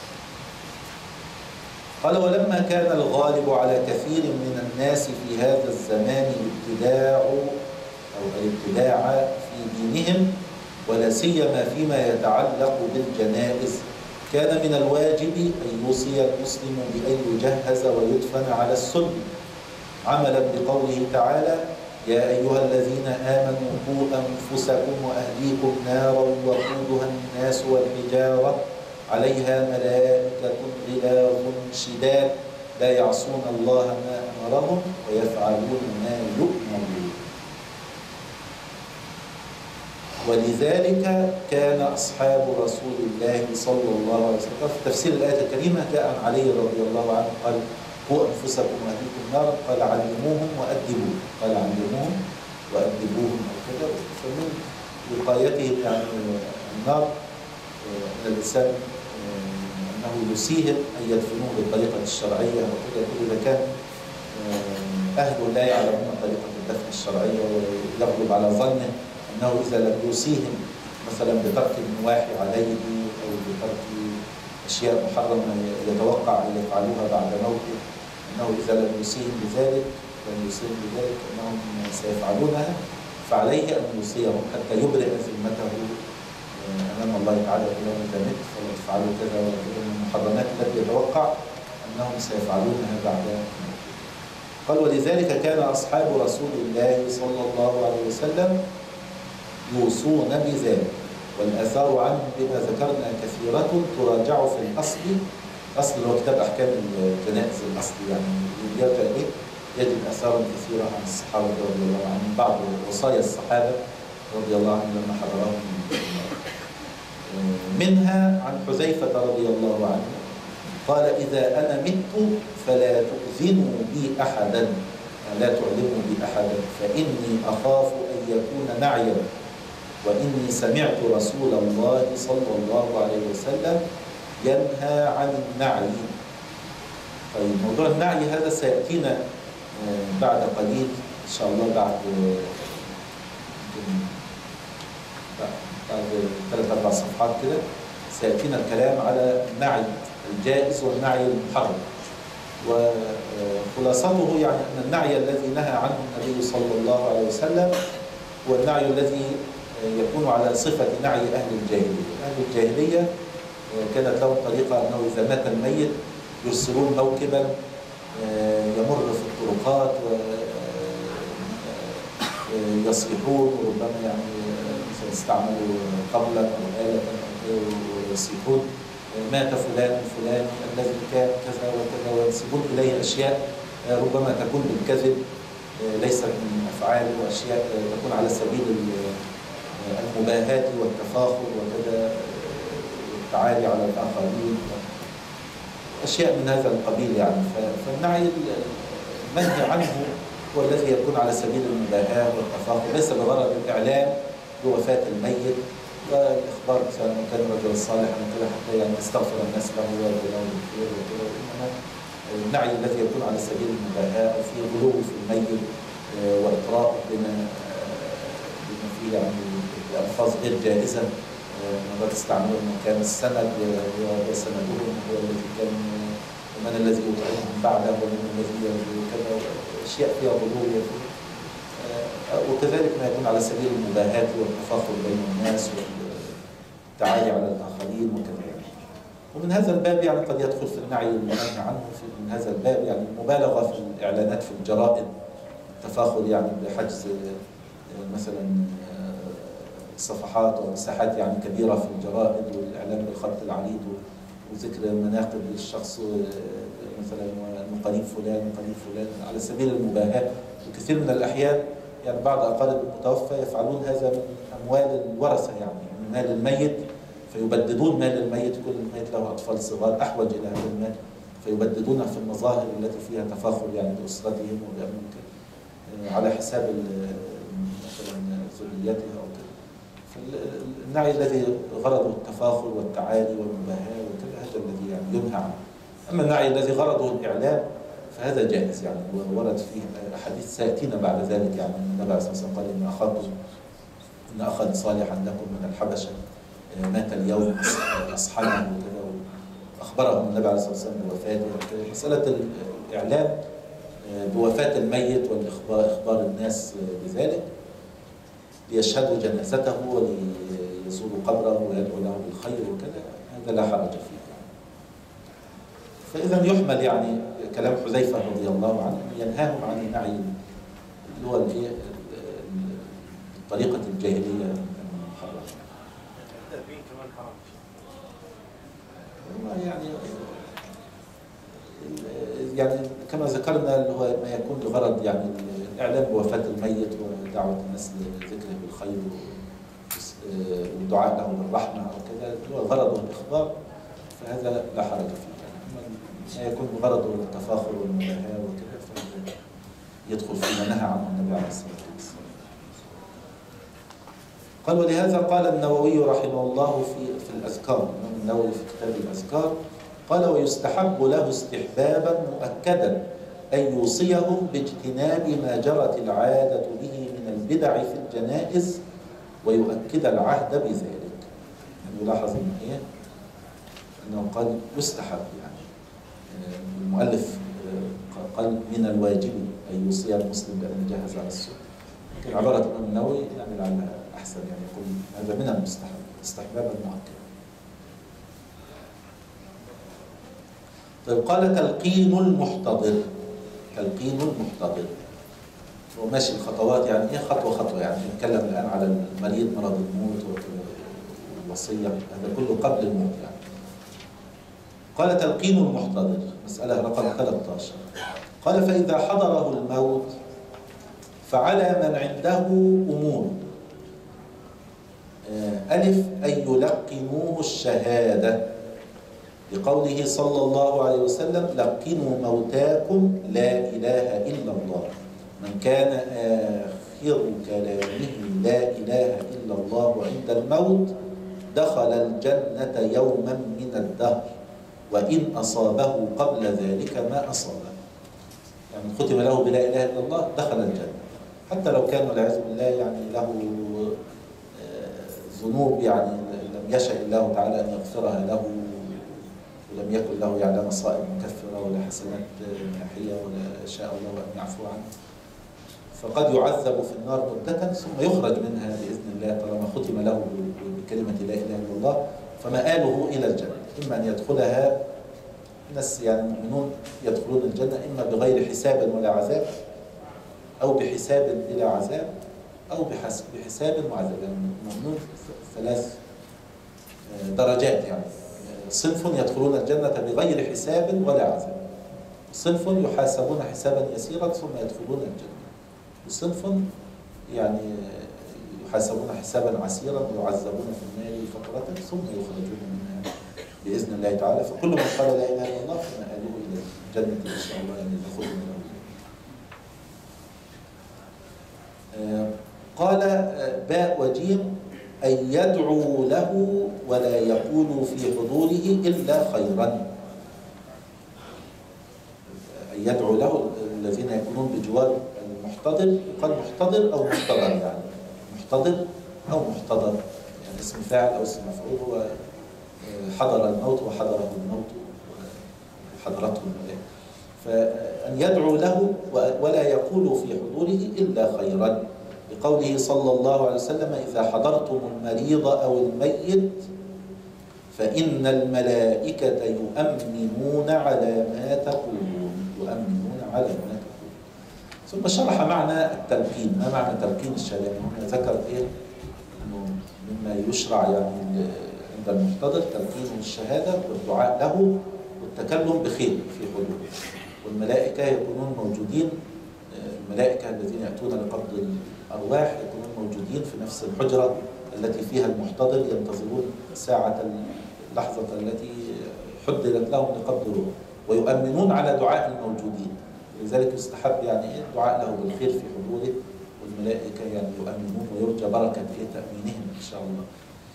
قال ولما كان الغالب على كثير من الناس في هذا الزمان الابتداع أو الابتداع في دينهم ولا سيما فيما يتعلق بالجنائز، كان من الواجب أن يوصي المسلم بأن يجهز ويدفن على السنة، عملا بقوله تعالى يا أيها الذين آمنوا قوا أنفسكم وأهليكم نارا وقودها الناس والحجارة عليها ملائكة غلاظ شداد لا يعصون الله ما أمرهم ويفعلون ما يؤمرون. ولذلك كان أصحاب رسول الله صلى الله عليه وسلم في تفسير الآية الكريمة جاء عن علي رضي الله عنه قال قوا أنفسكم وأهليكم نارا قال علموهم وأدبوهم قال علموهم وأدبوهم أو كذا. فمن وقايتهم يعني النار أن الإنسان أنه يسيهم أن يدفنوه بالطريقة الشرعية وكذا. إذا كان أهله لا يعلمون طريقة الدفن الشرعية ويغلب على ظنه أنه إذا لم يوصيهم مثلا بترك النواحي عليه أو بترك أشياء محرمة يتوقع أن يفعلوها بعد موته، أنه إذا لم يوصيهم بذلك لم يوصيهم بذلك أنهم سيفعلونها، فعليه أن يوصيهم حتى يبرئ ذمته أمام الله تعالى يوم إذا مت فلا تفعلوا كذا وكذا من المحرمات التي يتوقع أنهم سيفعلونها بعد موته. قال ولذلك كان أصحاب رسول الله صلى الله عليه وسلم يوصون بذلك، والآثار عنهم بما ذكرنا كثيرة تراجع في الأصل. أصل هو كتاب أحكام الجنائز الأصلي يعني يرجع إليه يجد آثارا كثيرة عن الصحابة رضي الله عنهم، بعض وصايا الصحابة رضي الله عنهم لما حضرهم منها عن حذيفة رضي الله عنه قال إذا أنا مت فلا تؤذنوا بي أحدا، لا تعلموا بي أحدا فإني أخاف أن يكون نعيا، وإني سمعت رسول الله صلى الله عليه وسلم ينهى عن النعي. طيب موضوع النعي هذا سيأتينا بعد قليل إن شاء الله، بعد بعد ثلاث أربع صفحات كده سيأتينا الكلام على النعي الجائز والنعي المحرم. وخلاصته يعني أن النعي الذي نهى عنه النبي صلى الله عليه وسلم هو النعي الذي يكون على صفة نعي أهل الجاهلية. أهل الجاهلية كانت لهم طريقة أنه إذا مات الميت يرسلون موكبا يمر في الطرقات ويصيحون، وربما يعني مثلا استعملوا قبلا أو آلة ويصيحون مات فلان فلان الذي كان كذا وكذا، وينسبون إليه أشياء ربما تكون بالكذب ليست من أفعال، وأشياء تكون على سبيل المباهاة والتفاخر وكذا والتعالي على الآخرين، أشياء من هذا القبيل يعني. فالنعي المنهي عنه هو الذي يكون على سبيل المباهاة والتفاخر، ليس بغرض الإعلام بوفاة الميت والإخبار مثلا أن كان رجلا صالحا وكذا حتى يعني يستغفر الناس له ويرجو بالخير وكذا، وإنما النعي الذي يكون على سبيل المباهاة أو فيه غلو في الميت وإطراء بما بما فيه يعني بألفاظ غير جائزة. مرات استعملوا أنه كان السند وسندهم هو الذي كان، ومن الذي يطعمهم بعده ومن الذي يرجو كذا، أشياء فيها غلو، وكذلك ما يكون على سبيل المباهاة والتفاخر بين الناس والتعالي على الآخرين وكذا. ومن هذا الباب يعني قد يدخل في النعي المنهي عنه في من هذا الباب يعني المبالغة في الإعلانات في الجرائد، التفاخر يعني بحجز مثلا صفحات ومساحات يعني كبيرة في الجرائد والإعلان بالخط العريض وذكر مناقب للشخص مثلا وقريب فلان وقريب فلان على سبيل المباهاة. وكثير من الأحيان يعني بعض أقارب المتوفى يفعلون هذا من أموال الورثة، يعني من مال الميت، فيبددون مال الميت، كل الميت له أطفال صغار أحوج إلى هذا المال، فيبددون في المظاهر التي فيها تفاخر يعني بأسرتهم وبأمنهم على حساب مثلا ذريتها أو كذا. فالنعي الذي غرضه التفاخر والتعالي والمباهاة وكذا هذا الذي يعني ينهى عنه. أما النعي الذي غرضه الإعلام فهذا جائز يعني، ورد فيه أحاديث سيأتينا بعد ذلك يعني النبي عليه الصلاة والسلام قال إن أخاكم إن أخا صالحا لكم من الحبشة مات اليوم أصحابه وكذا، وأخبرهم النبي عليه الصلاة والسلام بوفاته وكذا. مسألة الإعلام بوفاة الميت والإخبار إخبار الناس بذلك ليشهدوا جنازته وليزوروا قبره ويدعوا له بالخير وكذا، هذا لا حرج فيه. فإذا يحمل يعني كلام حذيفة رضي الله عنه ينهاهم عن النعي اللي هو طريقة الجاهلية المحرمة. التأبين كمان حرام. يعني يعني كما ذكرنا اللي هو ما يكون لغرض يعني الإعلام بوفاة الميت ودعوة الناس لذكره بالخير والدعاء له بالرحمة أو كذا، اللي هو غرضه الإخبار، فهذا لا حرج فيه. يعني ما يكون غرضه التفاخر والمباهاة وكذا فهذا يدخل فيما نهى عنه النبي عليه الصلاة والسلام. قال ولهذا قال النووي رحمه الله في في الأذكار، الإمام النووي في كتاب الأذكار قال ويستحب له استحبابا مؤكدا أن يوصيهم باجتناب ما جرت العادة به من البدع في الجنائز ويؤكد العهد بذلك. يعني يلاحظ إن إيه؟ أنه قال يستحب، يعني المؤلف قال من الواجب أن يوصي المسلم بأن يجهز على السوء، لكن عبارة الإمام النووي يعني لعلها أحسن، يعني يقول هذا من المستحب استحبابا مؤكدا. طيب قال تلقين المحتضر، تلقين المحتضر هو ماشي الخطوات، يعني ايه خطوه خطوه، يعني نتكلم الان على المريض مرض الموت والوصيه، هذا كله قبل الموت يعني. قال تلقين المحتضر مساله رقم ثلاثة عشر، قال فاذا حضره الموت فعلى من عنده امور، الف ان يلقنوه الشهاده لقوله صلى الله عليه وسلم لقنوا موتاكم لا إله إلا الله، من كان آخر كلامه لا إله إلا الله عند الموت دخل الجنة يوما من الدهر وإن أصابه قبل ذلك ما أصابه. يعني ختم له بلا إله إلا الله دخل الجنة، حتى لو كان والعياذ بالله يعني له ذنوب يعني لم يشاء الله تعالى أن يغفرها له، ولم يكن له يعني لا مصائب مكفرة ولا حسنات ناحية ولا شاء الله أن يعفو عنه، فقد يعذب في النار مدة ثم يخرج منها بإذن الله طالما ختم له بكلمة لا إله إلا الله، فمآله إلى الجنة، إما أن يدخلها الناس يعني المؤمنون يدخلون الجنة إما بغير حساب ولا عذاب، أو بحساب بلا عذاب، أو بحساب وعذاب. يعني المؤمنون ثلاث درجات، يعني صنف يدخلون الجنة بغير حساب ولا عذاب، صنف يحاسبون حسابا يسيرا ثم يدخلون الجنة، وصنف يعني يحاسبون حسابا عسيرا ويعذبون في النار فترة ثم يخرجون منها بإذن الله تعالى. فكل من قال لا إله إلا الله فمآله إلى الجنة إن شاء الله، يعني يدخل منها. قال باء وجيم أن يدعو له ولا يقول في حضوره إلا خيرا، أن يدعو له الذين يكونون بجوار المحتضر، يقال محتضر أو محتضر، يعني محتضر أو محتضر، يعني اسم فاعل أو اسم مفعول، هو حضر الموت وحضره الموت وحضرته الملائكة، فأن يدعو له ولا يقول في حضوره إلا خيرا، لقوله صلى الله عليه وسلم إذا حضرتم المريض أو الميت فإن الملائكة يؤمنون على ما تقولون، يؤمنون على ما تقولون. ثم شرح معنى التلقين، ما معنى تلقين الشهادة؟ هنا ذكر إيه؟ إنه مما يشرع يعني عند المحتضر تلقين الشهادة والدعاء له والتكلم بخير في حضوره، والملائكة يكونون موجودين، الملائكة الذين يأتون لقبض الأرواح يكونون موجودين في نفس الحجرة التي فيها المحتضر، ينتظرون ساعة اللحظة التي حددت لهم لقبض الروح، ويؤمنون على دعاء الموجودين، لذلك يستحب يعني الدعاء له بالخير في حضوره، والملائكة يعني يؤمنون ويرجى بركة في تأمينهم إن شاء الله.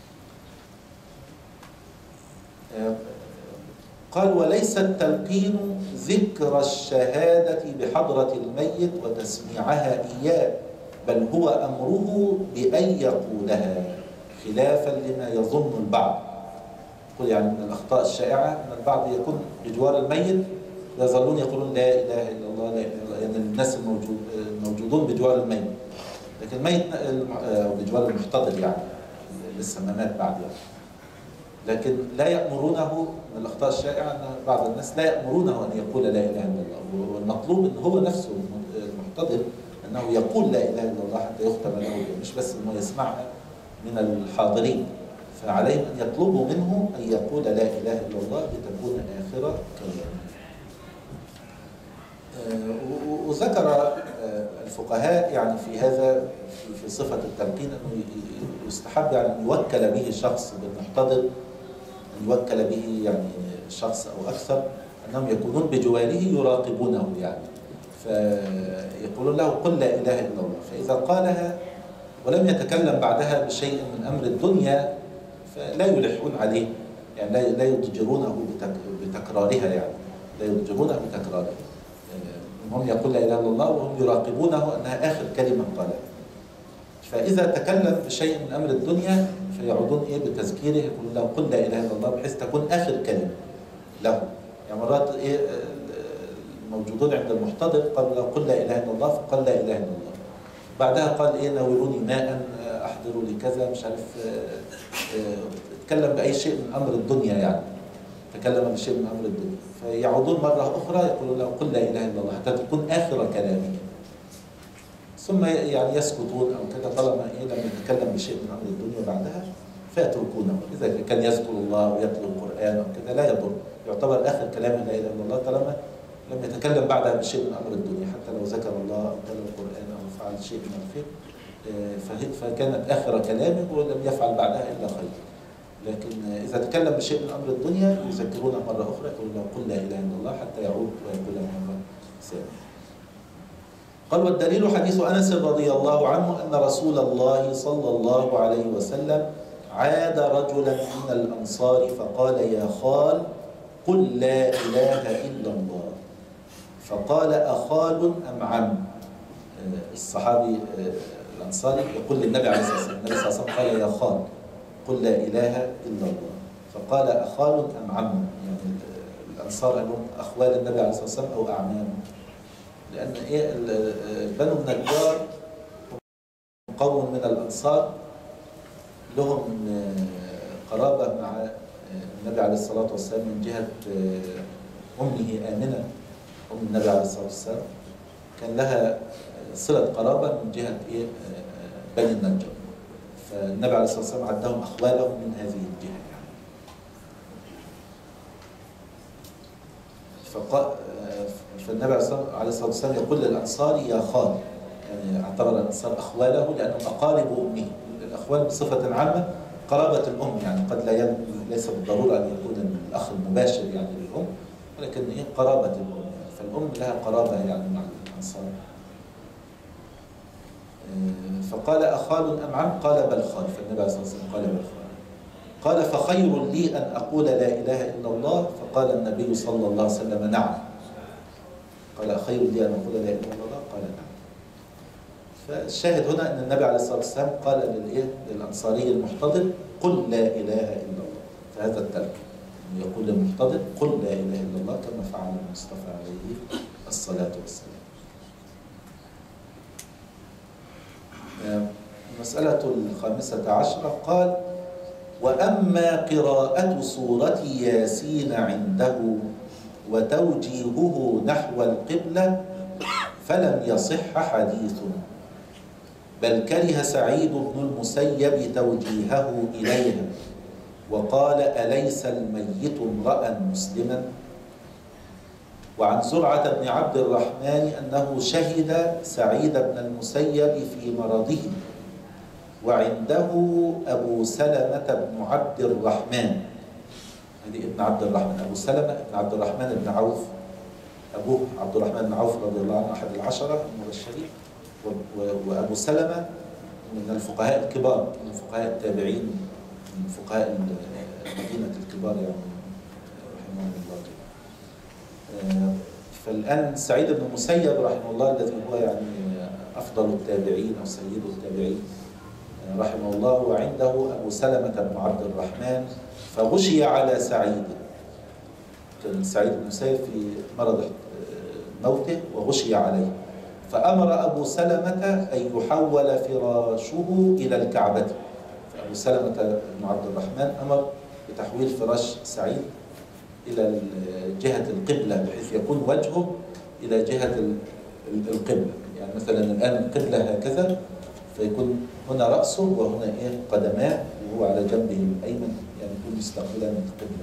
قال وليس التلقين ذكر الشهادة بحضرة الميت وتسميعها إياه، بل هو أمره بأن يقولها، خلافا لما يظن البعض. يقول يعني من الأخطاء الشائعة أن البعض يكون بجوار الميت يظلون يقولون لا إله إلا الله لا إله إلا الله، يعني الناس الموجود الموجودون بجوار الميت، لكن الميت بجوار المحتضر يعني لسه ما مات بعد يعني، لكن لا يأمرونه. من الأخطاء الشائعة أن بعض الناس لا يأمرونه أن يقول لا إله إلا الله، والمطلوب أن هو نفسه المحتضر أنه يقول لا إله إلا الله حتى يختم له، مش بس أنه يسمعها من الحاضرين. فعليهم أن يطلبوا منه أن يقول لا إله إلا الله لتكون آخر كلامه. وذكر الفقهاء يعني في هذا في صفة التلقين أنه يستحب يعني أن يوكل به شخص بالمحتضر، أن يوكل به يعني شخص أو أكثر، أنهم يكونون بجواره يراقبونه يعني، فيقولون له قل لا إله إلا الله، فإذا قالها ولم يتكلم بعدها بشيء من أمر الدنيا فلا يلحون عليه، يعني لا لا يضجرونه بتكرارها، يعني لا يضجرونه بتكرارها. هم يقول لا إله إلا الله وهم يراقبونه أنها آخر كلمة قالها. فإذا تكلم بشيء من أمر الدنيا فيعودون إيه بتذكيره، يقولون له قل لا إله إلا الله بحيث تكون آخر كلمة له. يعني مرات إيه موجودون عند المحتضر قالوا له قل لا إله إلا الله، فقال لا إله إلا الله، بعدها قال إيه ناولوني ماء أحضروا لي كذا مش عارف، تكلم بأي شيء من أمر الدنيا، يعني تكلم بشيء من أمر الدنيا، فيعودون مرة أخرى يقولون له قل لا إله إلا الله حتى تكون آخر كلامه، ثم يعني يسكتون أو كذا طالما إيه لم يتكلم بشيء من أمر الدنيا بعدها فيتركونه. إذا كان يذكر الله ويتلو القرآن أو كذا لا يضر، يعتبر آخر كلامه لا إله إلا الله طالما لم يتكلم بعدها بشيء من أمر الدنيا، حتى لو ذكر الله أو تلو القرآن أو فعل شيء من الخير فكانت آخر كلامه ولم يفعل بعدها إلا خير. لكن إذا تكلم بشيء من أمر الدنيا يذكرونه مرة أخرى، يقولون له قل لا إله إلا الله حتى يعود ويقولها مرة ثانية. قال والدليل حديث أنس رضي الله عنه أن رسول الله صلى الله عليه وسلم عاد رجلا من الأنصار فقال يا خال قل لا إله إلا الله، فقال أخال أم عم؟ الصحابي الأنصاري يقول للنبي عليه الصلاة والسلام، النبي صلى الله عليه وسلم قال يا خال قل لا إله إلا الله، فقال أخال أم عم؟ يعني الأنصار لهم أخوال النبي عليه الصلاة والسلام أو أعمامه، لأن إيه بنو النجار قوم من الأنصار لهم قرابة مع النبي عليه الصلاة والسلام من جهة أمه آمنة أم النبي عليه الصلاة والسلام، كان لها صلة قرابة من جهة إيه بني النجار، فالنبي عليه الصلاة والسلام عدهم أخوالهم من هذه الجهة يعني. فقال فالنبي عليه الصلاة والسلام يقول للأنصار يا خال، يعني اعتبر الأنصار أخواله لأنهم أقارب أمه. الأخوال بصفة عامة قرابة الأم، يعني قد لا ين... ليس بالضرورة أن يكون الأخ المباشر يعني للأم، ولكن هي قرابة الأم، فالأم لها قرابة يعني مع الأنصار. فقال أخال أم عم؟ قال بل خال، فالنبي عليه الصلاة والسلام قال بل خال. قال فخير لي أن أقول لا إله إلا الله؟ فقال النبي صلى الله عليه وسلم نعم. قال خير لي أن أقول لا إله إلا الله؟ قال نعم. فالشاهد هنا أن النبي عليه الصلاة والسلام قال للأنصاري المحتضر قل لا إله إلا الله، فهذا الترك يقول للمحتضر قل لا إله إلا الله كما فعل المصطفى عليه الصلاة والسلام. المسألة الخامسة عشرة قال وأما قراءة سورة ياسين عنده وتوجيهه نحو القبلة فلم يصح حديث، بل كره سعيد بن المسيب توجيهه إليها وقال أليس الميت امرأ مسلما؟ وعن زرعة بن عبد الرحمن أنه شهد سعيد بن المسيب في مرضه وعنده أبو سلمة بن عبد الرحمن، هذه ابن عبد الرحمن، أبو سلمة بن عبد الرحمن بن عوف، أبوه عبد الرحمن بن عوف رضي الله عنه أحد العشرة المبشرين، وأبو سلمة من الفقهاء الكبار، من فقهاء التابعين، من فقهاء المدينة الكبار يعني رحمه الله. فالآن سعيد بن المسيب رحمه الله الذي هو يعني أفضل التابعين أو سيد التابعين رحمه الله، وعنده أبو سلمة بن عبد الرحمن، فغشي على سعيد، كان سعيد بن المسيب في مرض موته وغشي عليه، فأمر أبو سلمة أن يحول فراشه إلى الكعبة. فأبو سلمة بن عبد الرحمن أمر بتحويل فراش سعيد إلى جهة القبلة بحيث يكون وجهه إلى جهة القبلة، يعني مثلا الآن القبلة هكذا، فيكون هنا رأسه وهنا إيه قدماه، وهو على جنبه الأيمن، يعني يكون مستقبلا من القبلة.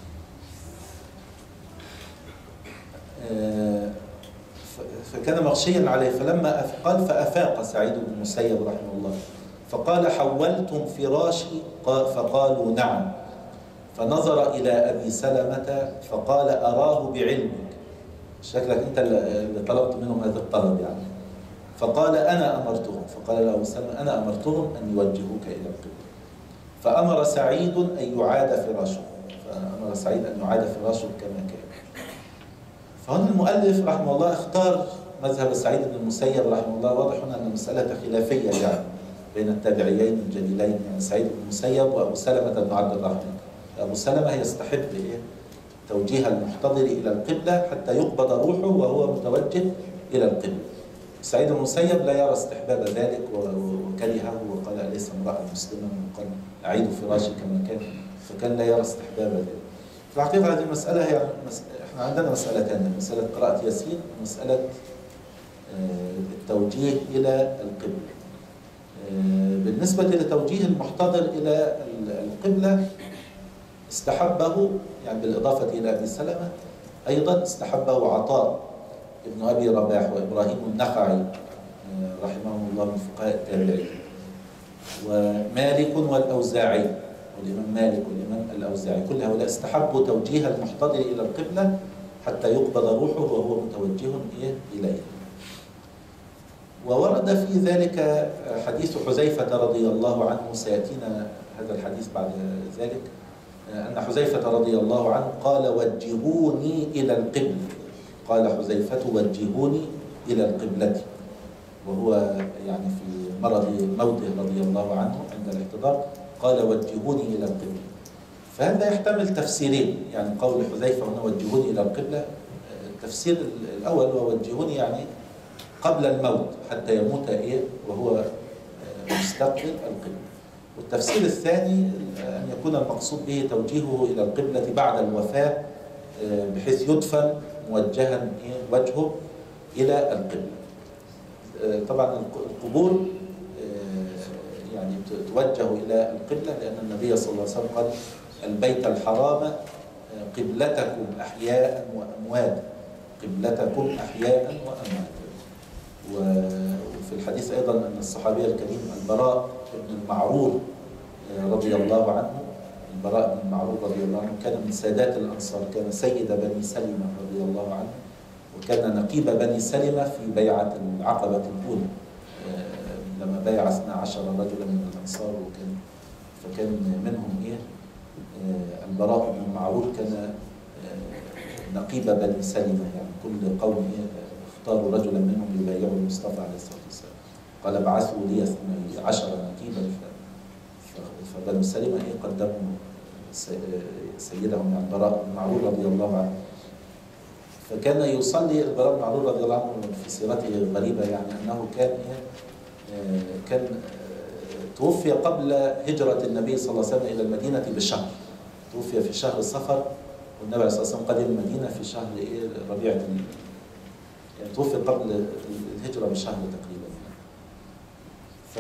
فكان مغشيا عليه، فلما قال فأفاق سعيد بن المسيب رحمه الله فقال حولتم فراشي؟ فقالوا نعم. فنظر إلى أبي سلمة فقال أراه بعلمك، شكلك أنت اللي طلبت منهم هذا الطلب يعني. فقال أنا أمرتهم، فقال له أبو سلمة أنا أمرتهم أن يوجهوك إلى القبلة. فأمر سعيد أن يعاد فراشه، فأمر سعيد أن يعاد فراشه كما كان. فهنا المؤلف رحمه الله اختار مذهب سعيد بن المسيب رحمه الله. واضح هنا أن المسألة خلافية يعني بين التابعيين الجليلين، يعني سعيد بن المسيب وأبو سلمة بن عبد الرحمن. أبو سلمة يستحب إيه؟ توجيه المحتضر إلى القبلة حتى يقبض روحه وهو متوجه إلى القبلة. سعيد بن المسيب لا يرى استحباب ذلك وكرهه وقال أليس امرأ مسلما وقال أعيد فراشي كما كان، فكان لا يرى استحباب ذلك. في الحقيقة هذه المسألة هي مس... احنا عندنا مسألتين، مسألة قراءة ياسين ومسألة التوجيه إلى القبلة. بالنسبة لتوجيه المحتضر إلى القبلة استحبه يعني بالإضافة إلى أبي سلمة أيضا استحبه عطاء ابن أبي رباح وإبراهيم النخعي رحمهم الله من فقهاء التابعين، ومالك والأوزاعي، والإمام مالك والإمام الأوزاعي، كل هؤلاء استحبوا توجيه المحتضر إلى القبلة حتى يقبض روحه وهو متوجه إليه. وورد في ذلك حديث حذيفة رضي الله عنه، سيأتينا هذا الحديث بعد ذلك، أن حذيفة رضي الله عنه قال وجهوني إلى القبلة، قال حذيفة وجهوني إلى القبلة، وهو يعني في مرض موته رضي الله عنه عند الاحتضار قال وجهوني إلى القبلة. فهذا يحتمل تفسيرين، يعني قول حذيفة هنا وجهوني إلى القبلة، التفسير الأول هو وجهوني يعني قبل الموت حتى يموت إيه وهو مستقبل القبلة. والتفسير الثاني أن يكون المقصود به توجيهه إلى القبلة بعد الوفاة بحيث يدفن موجها وجهه إلى القبلة. طبعا القبور يعني توجه إلى القبلة لأن النبي صلى الله عليه وسلم قال البيت الحرام قبلتكم أحياء وأموات، قبلتكم أحياء وأموات. وفي الحديث أيضا أن الصحابي الكريم البراء بن المعرور رضي الله عنه، البراء بن المعرور رضي الله عنه كان من سادات الأنصار، كان سيد بني سلمة رضي الله عنه، وكان نقيب بني سلمة في بيعة العقبة الأولى لما بايع اثنا عشر رجلا من الأنصار، وكان فكان منهم إيه البراء بن المعرور كان نقيب بني سلمة، يعني كل قوم إيه اختاروا رجلا منهم ليبايعوا المصطفى عليه الصلاة والسلام. قال بعثوا لي اثني عشر نقيبا، فبنو سلمة إيه قدموا سيدهم يعني البراء بن المعرور رضي الله عنه. فكان يصلي البراء بن المعرور رضي الله عنه في سيرته غريبة، يعني أنه كان إيه كان توفي قبل هجرة النبي صلى الله عليه وسلم إلى المدينة بشهر، توفي في شهر صفر، والنبي صلى الله عليه وسلم قدم المدينة في شهر إيه ربيع، يعني توفي قبل الهجرة بشهر تقريبا. ف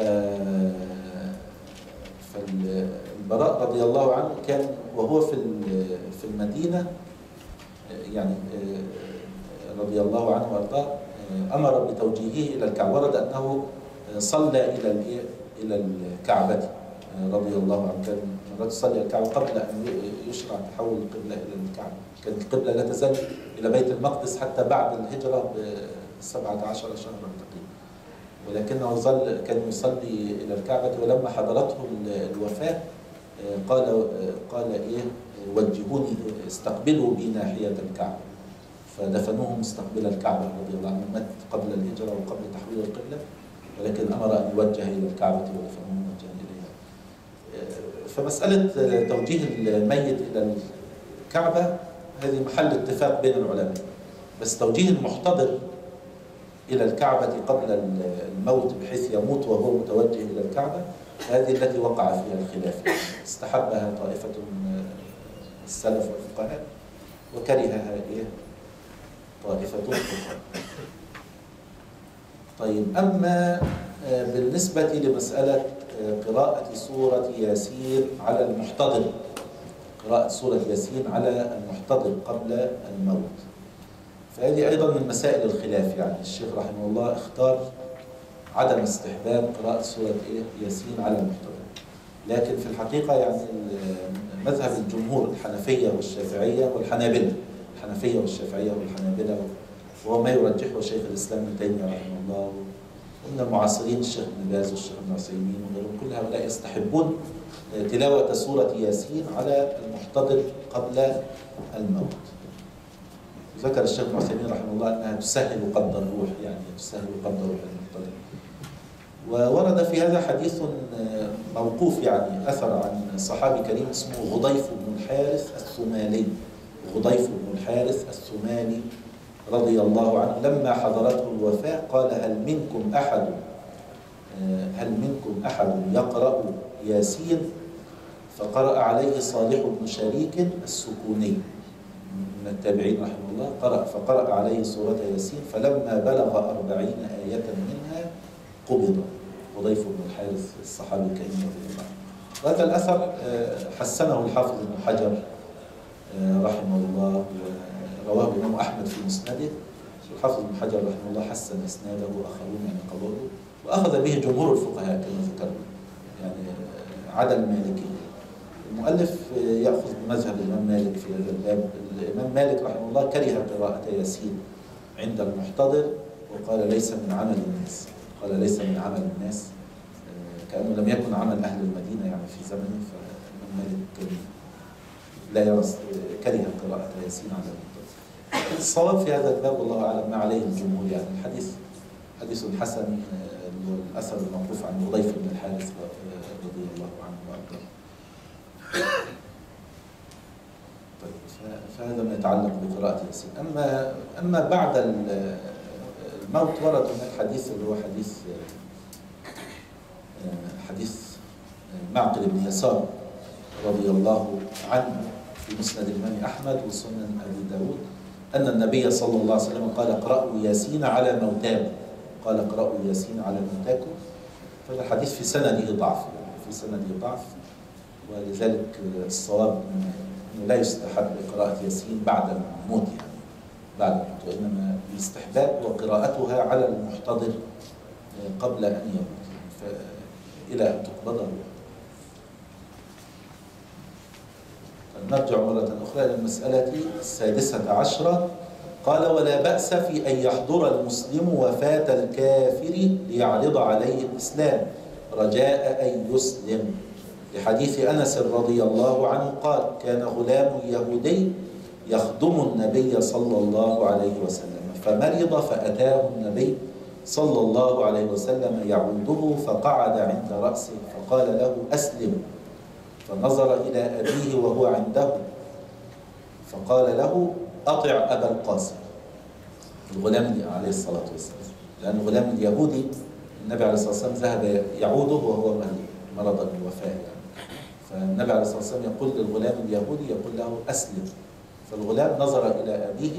فالبراء رضي الله عنه كان وهو في في المدينة يعني رضي الله عنه وارضاه أمر بتوجيهه إلى الكعبة. ورد أنه صلى إلى إلى الكعبة رضي الله عنه، كان مرات يصلي إلى الكعبة قبل أن يشرع تحول القبلة إلى الكعبة. كانت القبلة لا تزال إلى بيت المقدس حتى بعد الهجرة بسبعة عشر شهرا تقريبا، ولكنه ظل كان يصلي إلى الكعبة. ولما حضرته الوفاة قال قال إيه وجهوني استقبلوا بي ناحية الكعبة، فدفنوه مستقبل الكعبة رضي الله عنه. مات قبل الهجرة وقبل تحويل القبلة، ولكن أمر أن يوجه إلى الكعبة ودفنوه موجها إليها. فمسألة توجيه الميت إلى الكعبة هذه محل اتفاق بين العلماء، بس توجيه المحتضر إلى الكعبة قبل الموت بحيث يموت وهو متوجه إلى الكعبة هذه التي وقع فيها الخلاف، استحبها طائفة من السلف والفقهاء وكرهها إيه طائفة الفقهاء. طيب، أما بالنسبة لمسألة قراءة سورة ياسين على المحتضر، قراءة سورة ياسين على المحتضر قبل الموت، فهذه أيضا من مسائل الخلاف. يعني الشيخ رحمه الله اختار عدم استحباب قراءة سورة ياسين على المحتضر، لكن في الحقيقة يعني مذهب الجمهور الحنفية والشافعية والحنابلة، الحنفية والشافعية والحنابلة، وهو ما يرجحه شيخ الإسلام ابن تيمية رحمه الله، ومن المعاصرين الشيخ ابن باز والشيخ ابن عثيمين وغيرهم، كل هؤلاء يستحبون تلاوة سورة ياسين على المحتضر قبل الموت. ذكر الشيخ ابن عثيمين رحمه الله أنها تسهل قبض الروح، يعني تسهل قبض روح المحتضر. وورد في هذا حديث موقوف، يعني أثر عن صحابي كريم اسمه غضيف بن الحارث الثمالي، غضيف بن الحارث الثمالي رضي الله عنه، لما حضرته الوفاة قال: هل منكم أحد هل منكم أحد يقرأ ياسين؟ فقرأ عليه صالح بن شريك السكوني من التابعين رحمه الله، قرأ فقرأ عليه سورة ياسين، فلما بلغ أربعين آية منها قبض. غضيف بن الحارث الصحابي الكريم رضي الله عنه. وهذا الأثر حسنه الحافظ ابن حجر رحمه الله، ورواه الإمام أحمد في مسنده. الحافظ ابن حجر رحمه الله حسن إسناده وآخرون يعني قبوله، وأخذ به جمهور الفقهاء كما ذكرنا، يعني عدا المالكي. المؤلف يأخذ بمذهب الإمام مالك في هذا الباب. الإمام مالك رحمه الله كره قراءة ياسين عند المحتضر، وقال ليس من عمل الناس، قال ليس من عمل الناس، كأنه لم يكن عمل أهل المدينة يعني في زمنه. فالإمام مالك لا يرى كره قراءة ياسين على المحتضر. الصواب في هذا الباب والله أعلم ما عليه الجمهور، يعني الحديث حديث حسن، الأثر الموقوف عن غضيف بن الحارث رضي الله عنه وأرضاه. طيب، فهذا ما يتعلق بقراءة ياسين. أما أما بعد الموت ورد هناك حديث اللي هو حديث حديث معقل بن يسار رضي الله عنه في مسند الإمام أحمد وسنن أبي داود، أن النبي صلى الله عليه وسلم قال: اقرأوا ياسين على موتاكم، قال اقرأوا ياسين على موتاكم. فهذا الحديث في سنده ضعف، في سنده ضعف، ولذلك الصواب أنه لا يستحب قراءة ياسين بعد الموت، يعني بعد الموت، وإنما الاستحباب وقراءتها على المحتضر قبل أن يموت إلى أن تقبض الروح. نرجع مرة أخرى إلى المسألة السادسة عشرة. قال: ولا بأس في أن يحضر المسلم وفاة الكافر ليعرض عليه الإسلام رجاء أن يسلم، لحديث أنس رضي الله عنه قال: كان غلام يهودي يخدم النبي صلى الله عليه وسلم، فمرض فأتاه النبي صلى الله عليه وسلم يعوده، فقعد عند رأسه فقال له: أسلم. فنظر إلى أبيه وهو عنده فقال له: أطع أبا القاسم. الغلام عليه الصلاة والسلام، لأن الغلام اليهودي النبي عليه الصلاة والسلام ذهب يعوده وهو مرض الوفاة، يعني فالنبي عليه الصلاة والسلام يقول للغلام اليهودي، يقول له: أسلم. فالغلام نظر إلى أبيه،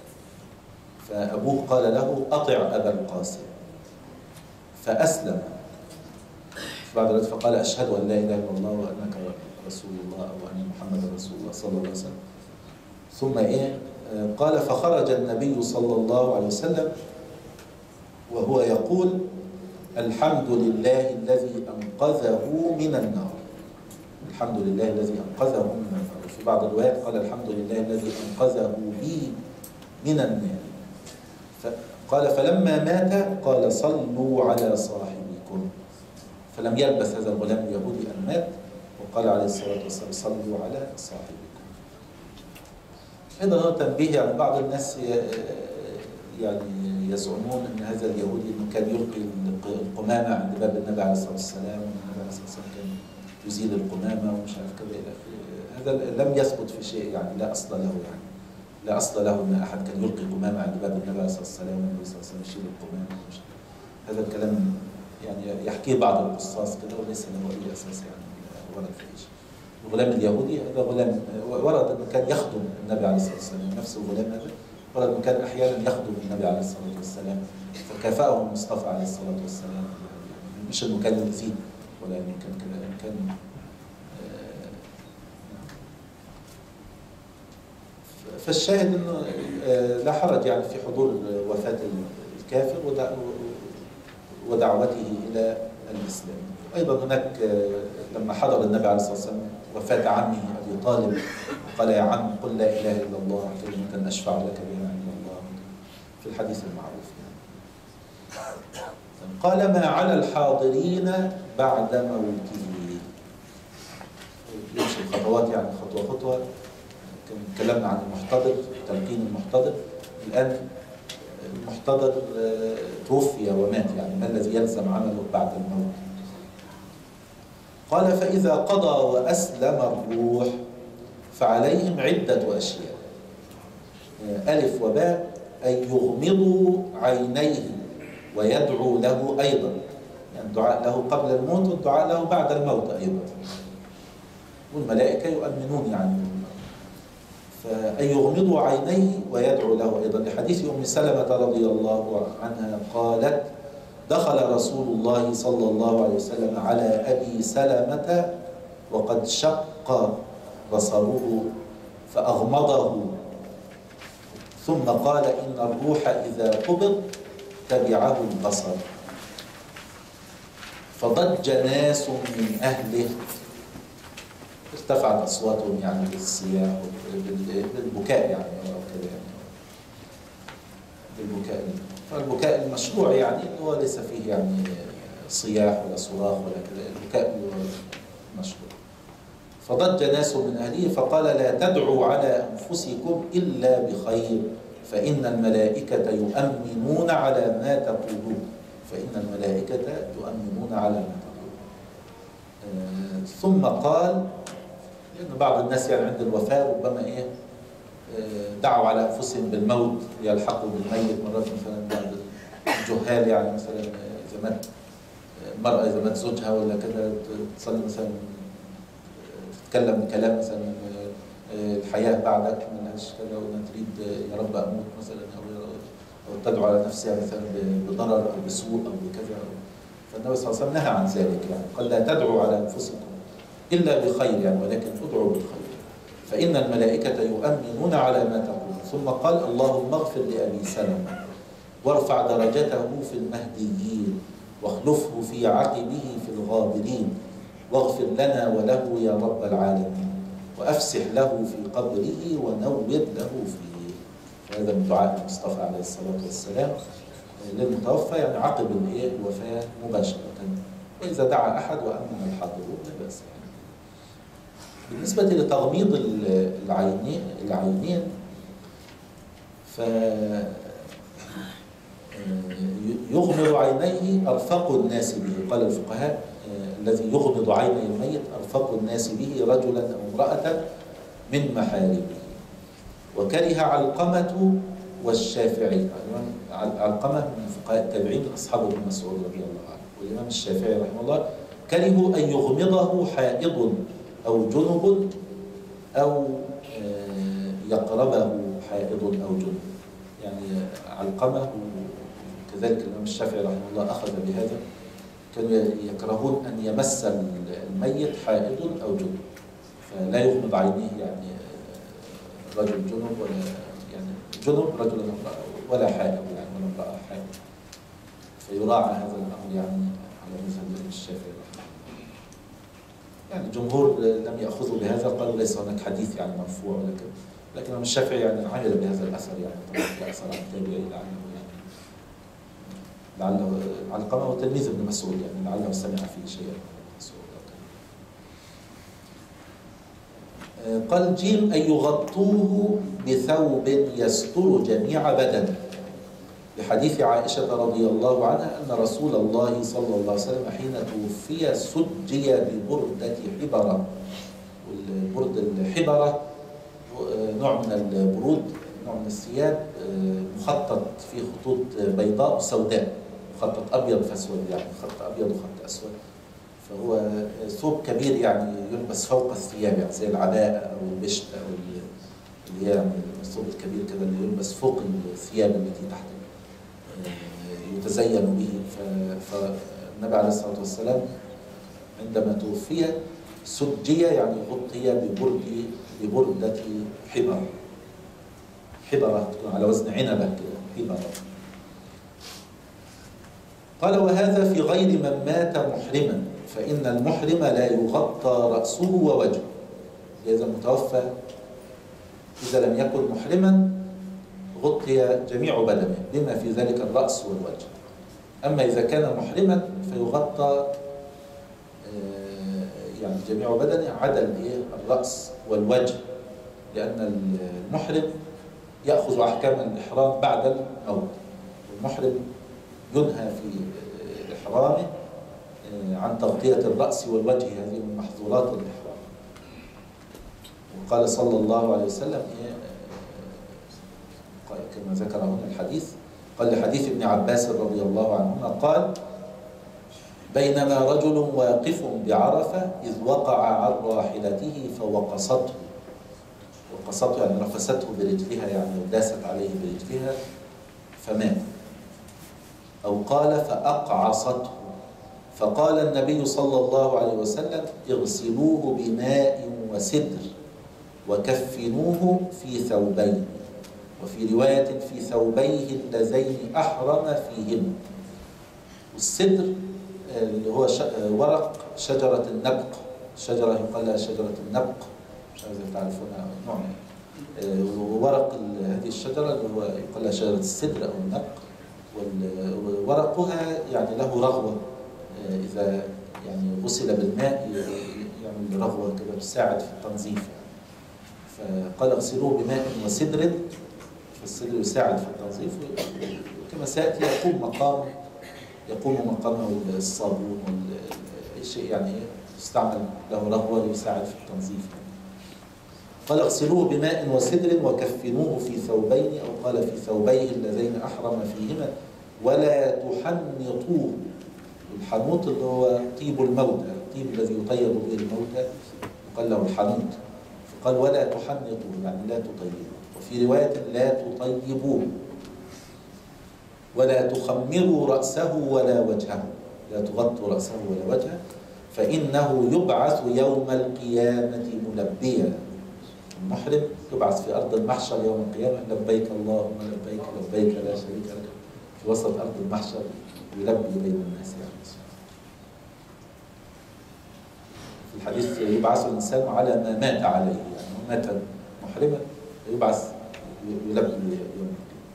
فأبوه قال له: أطع أبا القاسم، فأسلم. بعد ذلك فقال: أشهد أن لا إله إلا الله وأنك رسول الله، أو أن محمد رسول الله صلى الله عليه وسلم. ثم إيه؟ قال: فخرج النبي صلى الله عليه وسلم وهو يقول: الحمد لله الذي أنقذه من النار، الحمد لله الذي أنقذه من النار. في بعض الروايات قال: الحمد لله الذي أنقذه بي من النار. قال: فلما مات قال: صلوا على صاحبكم. فلم يلبث هذا الغلام اليهودي أن مات، وقال عليه الصلاة والسلام: صلوا على صاحبكم. أيضا هو تنبيه، يعني بعض الناس يعني يزعمون أن هذا اليهودي أنه كان يلقي القمامة عند باب النبي عليه الصلاة والسلام، وأن النبي عليه الصلاة والسلام كان يزيل القمامة ومش عارف كذا إلى آخره. هذا لم يثبت في شيء، يعني لا أصل له، يعني لا أصل له أن أحد كان يلقي قمامة عند باب النبي عليه الصلاة والسلام والنبي صلى الله عليه وسلم يشيل القمامة. هذا الكلام يعني يحكيه بعض القصاص كده، وليس له أي أساس، يعني ورد في شيء. الغلام اليهودي هذا غلام ورد أنه كان يخدم النبي عليه الصلاة والسلام، نفس الغلام هذا ولكن كان أحيانا يخدم النبي عليه الصلاة والسلام، فكافأه المصطفى عليه الصلاة والسلام، مش إنه كان يؤذيه ولا إنه كان كده، كان فالشاهد انه لا حرج يعني في حضور وفاة الكافر ودعوته الى الاسلام. ايضا هناك لما حضر النبي عليه الصلاه والسلام وفاة عمه ابي طالب قال يا عم قل لا اله الا الله كلمة اشفع لك بها عند الله، في الحديث المعروف يعني. قال ما على الحاضرين بعد موته، يمشي الخطوات يعني خطوه خطوه. تكلمنا عن المحتضر، تلقين المحتضر. الآن المحتضر توفي ومات، يعني ما الذي يلزم عمله بعد الموت؟ قال فإذا قضى وأسلم الروح فعليهم عدة أشياء. ألف وباء أن يغمضوا عينيه ويدعو له أيضا، يعني الدعاء له قبل الموت والدعاء له بعد الموت أيضا، والملائكة يؤمنون يعني. فأن يغمضوا عينيه ويدعو له أيضا، لحديث أم سلمة رضي الله عنها قالت دخل رسول الله صلى الله عليه وسلم على أبي سلمة وقد شق بصره فأغمضه، ثم قال إن الروح إذا قبض تبعه البصر، فضج ناس من أهله، ارتفعت أصواتهم يعني بالصياح بالبكاء يعني أو كده يعني بالبكاء. فالبكاء المشروع يعني هو ليس فيه يعني صياح ولا صراخ ولا كذا، البكاء مشروع. فضج ناس من أهله فقال لا تدعوا على أنفسكم إلا بخير فإن الملائكة يؤمنون على ما تقولون، فإن الملائكة يؤمنون على ما تقولون. آه ثم قال لأن بعض الناس يعني عند الوفاة ربما إيه دعوا على أنفسهم بالموت يلحقوا بالميت مرات، مثلا بعض الجهال يعني مثلا إذا مات المرأة إذا مات زوجها ولا كذا تصلي مثلا تتكلم بكلام مثلا الحياة بعدك ملهاش كذا، ولا تريد يا رب أموت مثلا، أو أو تدعو على نفسها مثلا بضرر أو بسوء أو بكذا. فالنبي صلى الله عليه وسلم نهى عن ذلك، يعني قال لا تدعوا على أنفسكم إلا بخير يعني، ولكن ادعوا بالخير فإن الملائكة يؤمنون على ما تقول. ثم قال اللهم اغفر لأبي سلمة وارفع درجته في المهديين واخلفه في عقبه في الغابرين واغفر لنا وله يا رب العالمين وأفسح له في قبره ونور له فيه. هذا من دعاء المصطفى عليه الصلاة والسلام للمتوفى يعني عقب الوفاة مباشرة، وإذا دعا أحد وأمن الحاضرون لا بأس. بالنسبة لتغميض العينين العينين ف يغمض عينيه أرفق الناس به، قال الفقهاء الذي يغمض عيني الميت أرفق الناس به رجلا أو امرأة من محارمه. وكره علقمة والشافعي، علقمة من فقهاء التابعين أصحاب ابن مسعود رضي الله عنه، والإمام الشافعي رحمه الله كرهوا أن يغمضه حائض أو جنب أو يقربه حائض أو جنب. يعني علقمة كذلك الإمام الشافعي رحمه الله أخذ بهذا، كانوا يكرهون أن يمس الميت حائض أو جنب، فلا يغمض عينيه يعني رجل جنب ولا يعني جنب رجل ولا حائض يعني ولا امرأة حائض، فيراعى هذا الأمر يعني على مذهب الشافعي رحمه الله. يعني الجمهور لم يأخذوا بهذا، قالوا ليس هناك حديث يعني مرفوع ولا كذا، لكن الإمام الشافعي يعني عمل بهذا الأثر يعني طبعا أثر عن التابعي لعله يعني لعله علقمة وتلميذ ابن مسعود يعني لعله سمع فيه شيئا من مسعود. قال جيم أن يغطوه بثوب يستر جميع بدنه، لحديث عائشة رضي الله عنها أن رسول الله صلى الله عليه وسلم حين توفي سجي ببردة حبرة، والبرد الحبرة نوع من البرود، نوع من الثياب مخطط فيه خطوط بيضاء وسوداء، مخطط أبيض فأسود يعني خط أبيض وخط أسود، فهو ثوب كبير يعني يلبس فوق الثياب يعني زي العباءة أو البشت أو اللي هي الثوب الكبير كده اللي يلبس فوق الثياب التي تحت يتزين به. فالنبي عليه الصلاة والسلام عندما توفي سجي، يعني غطي ببرد ببردة حبر، حبرة تكون على وزن عنبة كده، حبرة. قال وهذا في غير من مات محرما، فإن المحرم لا يغطى رأسه ووجهه. إذا المتوفى إذا لم يكن محرما غطي جميع بدنه بما في ذلك الرأس والوجه. أما إذا كان محرما فيغطى يعني جميع بدنه عدا الرأس والوجه، لأن المحرم يأخذ أحكام الإحرام بعد الموت. المحرم ينهى في إحرامه عن تغطية الرأس والوجه، هذه من محظورات الإحرام. وقال صلى الله عليه وسلم كما ذكر هنا الحديث، قال لحديث ابن عباس رضي الله عنهما قال بينما رجل واقف بعرفة إذ وقع عن راحلته فوقصته، وقصته يعني رفسته برجلها، يعني داست عليه برجلها فمات. أو قال فأقعصته، فقال النبي صلى الله عليه وسلم اغسلوه بماء وسدر وكفنوه في ثوبين، وفي رواية في ثوبيه اللذين أحرم فيهما. والسدر اللي هو ورق شجرة النبق، شجرة يقال لها شجرة النبق، مش عارف إذا تعرفونها، نوع وورق هذه الشجرة اللي هو يقال لها شجرة السدر أو النبق، وورقها يعني له رغوة، إذا يعني غسل بالماء يعمل رغوة كده تساعد في التنظيف. فقال اغسلوه بماء وسدر، فالسدر يساعد في التنظيف، كما سيأتي يقوم مقام يقوم مقامه الصابون والشيء، يعني يستعمل له رغوة ليساعد في التنظيف. قال اغسلوه بماء وسدر وكفنوه في ثوبين، أو قال في ثوبيه اللذين أحرم فيهما، ولا تحنطوه. الحنوط اللي هو طيب الموتى، الطيب الذي يطيب به الموتى يقال له الحنوط. فقال ولا تحنطوه يعني لا تطيبوه. وفي رواية لا تطيبوه. ولا تخمروا رأسه ولا وجهه، لا تغطوا رأسه ولا وجهه، فإنه يبعث يوم القيامة ملبيا. المحرم يبعث في أرض المحشر يوم القيامة لبيك اللهم لبيك لبيك لا شريك لك، في وسط أرض المحشر يلبي بين الناس. يعني في الحديث يبعث الإنسان على ما مات عليه، يعني مات محرما يبعث يلبي يوم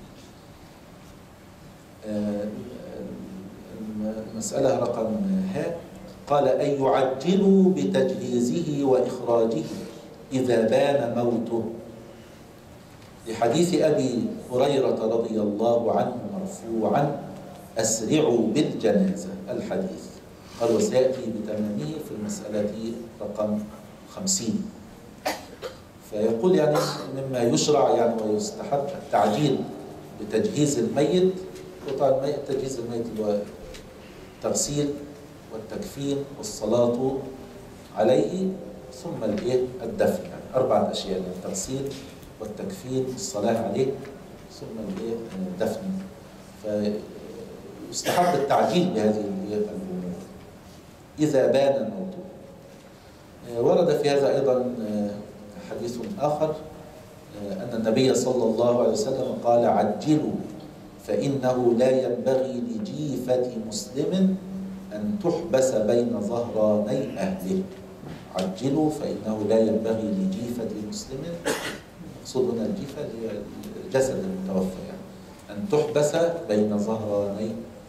القيامة. المسألة رقم ها، قال أن يعجلوا بتجهيزه وإخراجه إذا بان موته، لحديث أبي هريرة رضي الله عنه مرفوعا أسرعوا بالجنازة الحديث. قال وسيأتي بتمامه في المسألة رقم خمسين. فيقول يعني مما يشرع يعني ويستحب التعجيل بتجهيز الميت. وطبعا تجهيز الميت هو التغسيل والتكفين والصلاة عليه ثم الايه الدفن، يعني أربعة أشياء، يعني التغسيل والتكفين والصلاة عليه ثم الايه الدفن. فيستحب التعجيل بهذه الأمور إذا بان موته. ورد في هذا أيضا حديث آخر أن النبي صلى الله عليه وسلم قال عجلوا فإنه لا ينبغي لجيفة مسلم أن تحبس بين ظهراني أهله. عجلوا فإنه لا ينبغي لجيفة مسلم، مقصود هنا الجيفة هي الجسد المتوفى، يعني أن تحبس بين ظهراني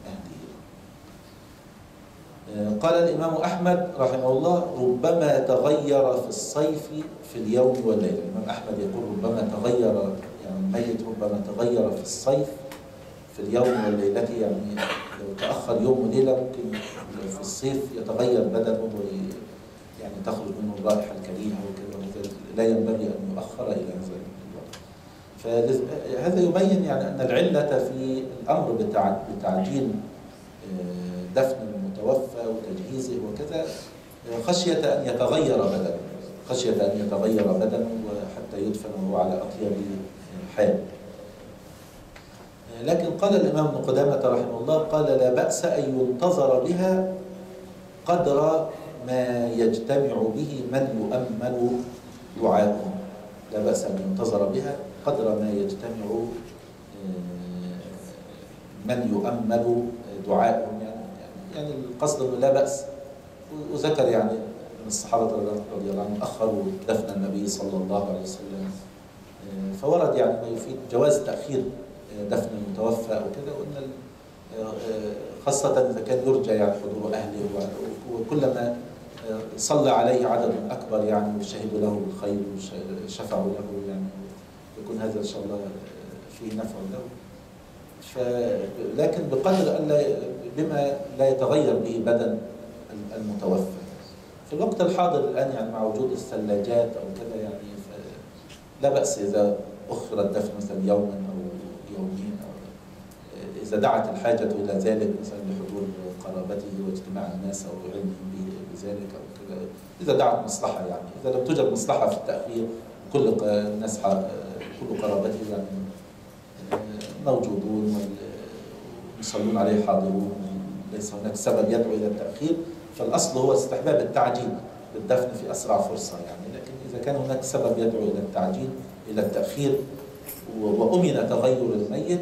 أهله. قال الإمام أحمد رحمه الله ربما تغير في الصيف في اليوم والليلة. الإمام أحمد يقول ربما تغير، يعني الميت ربما تغير في الصيف في اليوم والليلة، يعني لو تأخر يوم وليلة ممكن في الصيف يتغير بدنه يعني تخرج منه الرائحة الكريهة وكذا، لا ينبغي أن يؤخر إلى هذا الوقت. فهذا يبين يعني أن العلة في الأمر بتعجيل دفن المتوفى وتجهيزه وكذا خشية أن يتغير بدنه، خشية أن يتغير بدنه وحتى يدفن وهو على أطيب حال. لكن قال الإمام ابن قدامة رحمه الله قال لا بأس أن ينتظر بها قدر ما يجتمع به من يؤمل دعاؤه. لا بأس أن ينتظر بها قدر ما يجتمع من يؤمل دعاؤهم. يعني يعني القصد أنه لا بأس. وذكر يعني من الصحابة رضي الله عنهم أخروا دفن النبي صلى الله عليه وسلم، فورد يعني ما يفيد جواز تأخير دفن المتوفى أو كذا، وأن خاصة إذا كان يرجى يعني حضور أهله، وكلما صلى عليه عدد أكبر يعني وشهدوا له بالخير وشفعوا له يعني يكون هذا إن شاء الله فيه نفع له. لكن بقدر ألا بما لا يتغير به بدن المتوفى. في الوقت الحاضر الآن يعني مع وجود الثلاجات أو كذا يعني لا بأس إذا أخر الدفن مثلا يوما أو يومين، أو إذا دعت الحاجة إلى ذلك مثلا لحضور قرابته واجتماع الناس أو علمهم بذلك أو كذا، إذا دعت مصلحة يعني. إذا لم توجد مصلحة في التأخير كل الناس كل قرابته يعني موجودون ويصلون عليه حاضرون، ليس هناك سبب يدعو إلى التأخير، فالأصل هو استحباب التعجيل بالدفن في أسرع فرصة يعني. لكن إذا كان هناك سبب يدعو إلى التعجيل إلى التأخير وأمن تغير الميت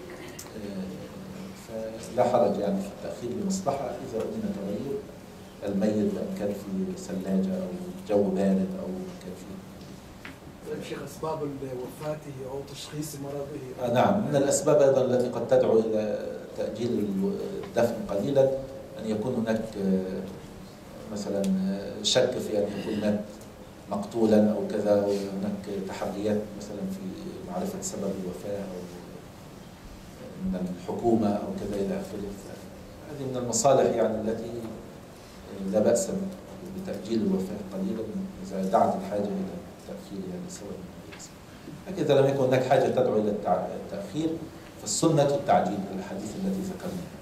فلا حرج يعني في التأخير لمصلحة إذا أمن تغير الميت، بأن كان في ثلاجة أو جو بارد أو كان في شيخ أسباب وفاته أو تشخيص مرضه. آه نعم، من الأسباب أيضا التي قد تدعو إلى تأجيل الدفن قليلا أن يكون هناك مثلا شك في أن يكون مات مقتولا أو كذا، وهناك تحريات مثلا في معرفة سبب الوفاة أو من الحكومة أو كذا إلى آخره. هذه من المصالح يعني التي لا بأس بتأجيل الوفاة قليلا إذا دعت الحاجة إلى تأخيرها لسبب من الأسباب. لكن إذا لم يكن هناك حاجة تدعو إلى التأخير فالسنة التعجيل الحديث التي ذكرناه.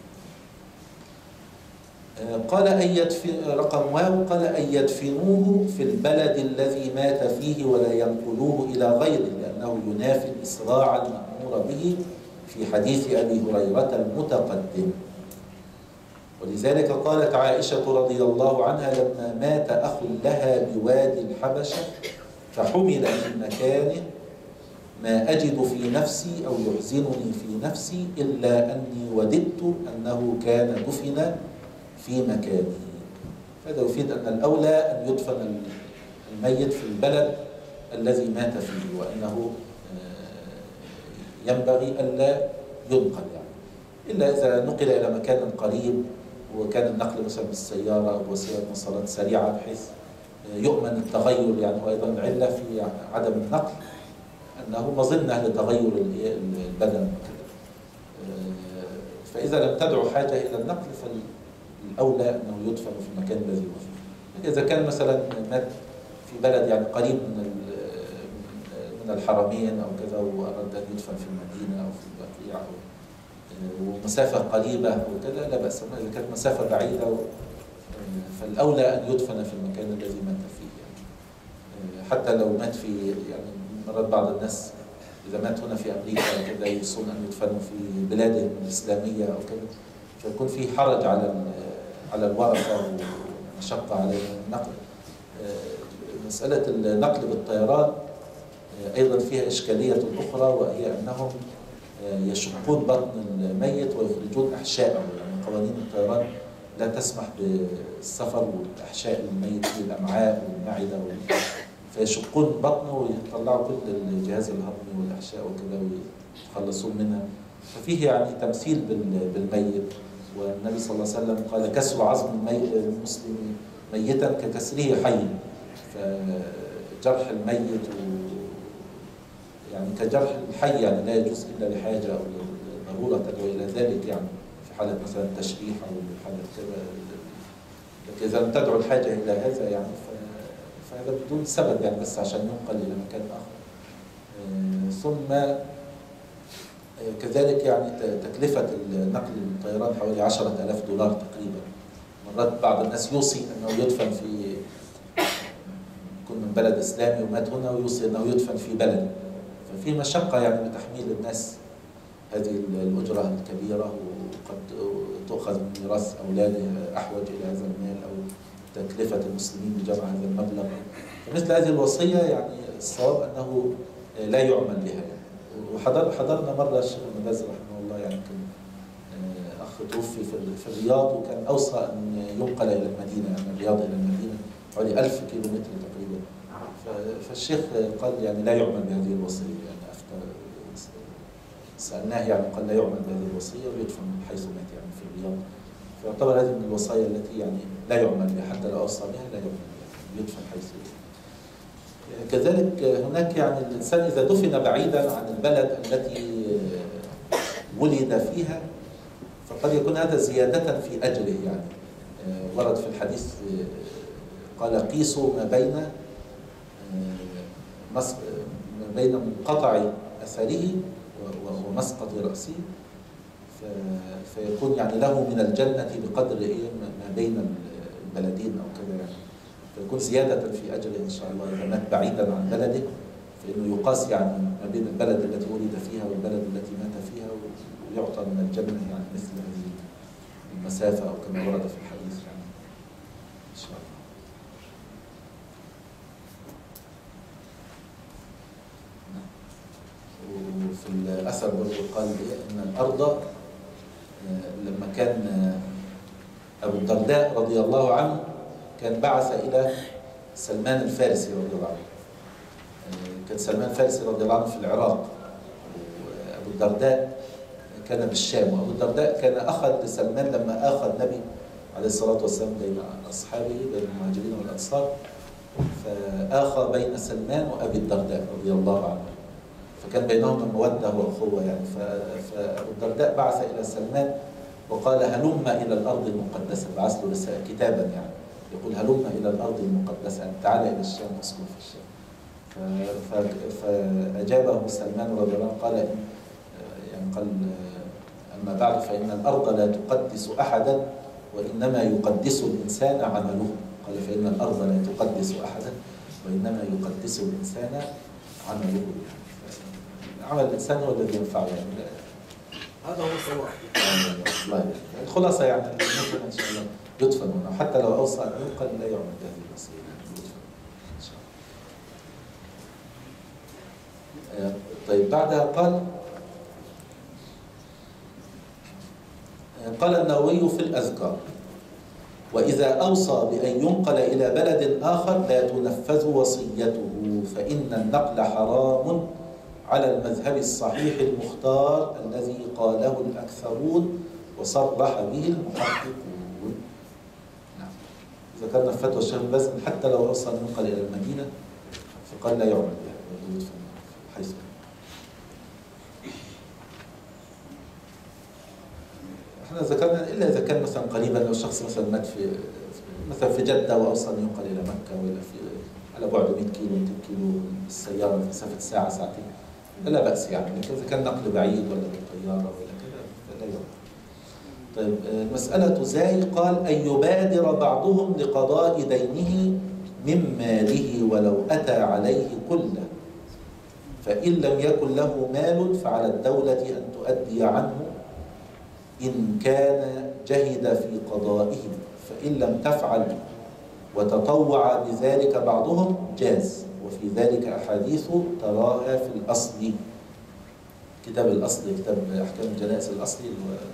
قال أن يدفن رقم واو قال أن يدفنوه في البلد الذي مات فيه ولا ينقلوه إلى غيره، لأنه ينافي الإسراع المأمور به في حديث أبي هريرة المتقدم. ولذلك قالت عائشة رضي الله عنها لما مات أخ لها بوادي الحبشة فحمل من مكانه ما أجد في نفسي أو يحزنني في نفسي إلا أني وددت أنه كان دفن في مكانه. هذا يفيد أن الأولى أن يدفن الميت في البلد الذي مات فيه، وأنه ينبغي ألا ينقل يعني، إلا إذا نقل إلى مكان قريب وكان النقل مثلا بالسيارة أو وسيلة مواصلات سريعة بحيث يؤمن التغير يعني. وأيضا العلة في عدم النقل أنه مظنة لتغير البدن. فإذا لم تدعو حاجة إلى النقل فالأولى أنه يدفن في المكان الذي هو فيه. إذا كان مثلا مات في بلد يعني قريب من من الحرمين أو كذا وأراد أن يدفن في المدينة أو في البقيع أو ومسافة قريبة وكذا لا بأس. إذا كانت مسافة بعيدة فالأولى أن يدفن في المكان الذي مات فيه يعني. حتى لو مات في يعني مرات بعض الناس إذا مات هنا في أمريكا وكذا يوصون أن يدفنوا في بلادهم الإسلامية أو كذا، فيكون في حرج على على الورثة ومشقة على النقل. مسألة النقل بالطيران أيضا فيها إشكالية أخرى، وهي أنهم يشقون بطن الميت ويخرجون أحشاءه. يعني قوانين الطيران لا تسمح بالسفر وأحشاء الميت في الأمعاء والمعدة، فيشقون بطنه ويطلعوا كل الجهاز الهضمي والأحشاء وكذا ويتخلصون منها. ففيه يعني تمثيل بالميت. والنبي صلى الله عليه وسلم قال كسر عظم المسلم ميتا ككسره حي. فجرح الميت يعني كجرح الحي يعني لا يجوز إلا لحاجة أو ضرورة تدعو إلى ذلك يعني، في حالة مثلا تشريح أو حالة كذا. لكن إذا لم تدعو الحاجة إلى هذا يعني فهذا بدون سبب يعني، بس عشان ينقل إلى مكان آخر. ثم كذلك يعني تكلفة النقل بالطيران حوالي عشرة آلاف دولار تقريبا. مرات بعض الناس يوصي أنه يدفن في يكون من بلد إسلامي ومات هنا ويوصي أنه يدفن في بلده. ففي مشقة يعني بتحميل الناس هذه الأجرة الكبيرة، وقد تؤخذ من ميراث أولاده أحوج إلى هذا المال أو تكلفة المسلمين بجمع هذا المبلغ. فمثل هذه الوصية يعني الصواب أنه لا يعمل بها يعني. وحضر حضرنا مرة الشيخ ابن باز رحمه الله يعني كان أخ توفي في الرياض، وكان أوصى أن ينقل إلى المدينة، يعني من الرياض إلى المدينة حوالي ألف كيلو متر تقريبا. فالشيخ قال يعني لا يعمل بهذه الوصية، يعني أفتى سألناه يعني قال لا يعمل بهذه الوصية ويدفن حيث مات يعني في الرياض. فيعتبر هذه من الوصايا التي يعني لا يعمل بها، حتى لو أوصى بها لا يعمل بها، يدفن حيث مات. كذلك هناك يعني الإنسان إذا دفن بعيدا عن البلد التي ولد فيها فقد يكون هذا زيادة في أجره. يعني ورد في الحديث قال قيسوا ما بين ما بين منقطع أثره ومسقط رأسه، فيكون يعني له من الجنة بقدر ما بين البلدين أو كذا يعني، فيكون زيادة في أجره إن شاء الله إذا مات بعيدا عن بلده، فإنه يقاس يعني ما بين البلد التي ولد فيها والبلد التي مات فيها، ويعطى من الجنة يعني مثل هذه المسافة أو كما ورد في الحديث يعني إن شاء الله. وفي الأثر برضه قال إن الأرض لما كان أبو الدرداء رضي الله عنه كان بعث إلى سلمان الفارسي رضي الله عنه. كان سلمان الفارسي رضي الله عنه في العراق، وأبو الدرداء كان بالشام. وأبو الدرداء كان أخذ لسلمان لما آخى النبي عليه الصلاة والسلام بين أصحابه بين المهاجرين والأنصار، فآخى بين سلمان وأبي الدرداء رضي الله عنه، فكان بينهما مودة وأخوة يعني. فأبو الدرداء بعث إلى سلمان وقال هلم إلى الأرض المقدسة، بعث له رسالة كتابا يعني يقول هلم إلى الأرض المقدسة، تعالى إلى الشام واسكن في الشام. فأجابه سلمان رضي الله عنه قال يعني قال أما بعد فإن الأرض لا تقدس أحدا وإنما يقدس الإنسان عمله. قال فإن الأرض لا تقدس أحدا وإنما يقدس الإنسان عمله. عمل الإنسان هو الذي ينفعه يعني. هذا هو الصواب. الله الخلاصة يعني مثلا إن شاء الله يدفن هنا، حتى لو أوصى أن ينقل لا يعمل بهذه الوصية يدفن إن شاء الله. طيب بعدها قال قال النووي في الأذكار وإذا أوصى بأن ينقل إلى بلد آخر لا تنفذ وصيته، فإن النقل حرام على المذهب الصحيح المختار الذي قاله الأكثرون وصرح به المحققون. نعم. ذكرنا في فتوى الشيخ باز حتى لو أوصى أن ينقل إلى المدينة فقال لا يعمل بها حيث احنا ذكرنا الا اذا كان مثلا قريبا، لو شخص مثلا مات في مثلا في جده واوصى ان ينقل الى مكه ولا في على بعد مئة كيلو مئتين كيلو بالسياره في مسافه ساعه ساعتين لا باس يعني، لكن اذا كان نقل بعيد ولا بالطياره ولا كذا فلا يعمل. طيب المساله زاي قال ان يبادر بعضهم لقضاء دينه من ماله ولو اتى عليه كله، فان لم يكن له مال فعلى الدوله ان تؤدي عنه إن كان جهد في قضائه، فإن لم تفعل وتطوع بذلك بعضهم جاز، وفي ذلك أحاديث تراها في الأصل. كتاب الأصل كتاب أحكام الجنائز الأصلي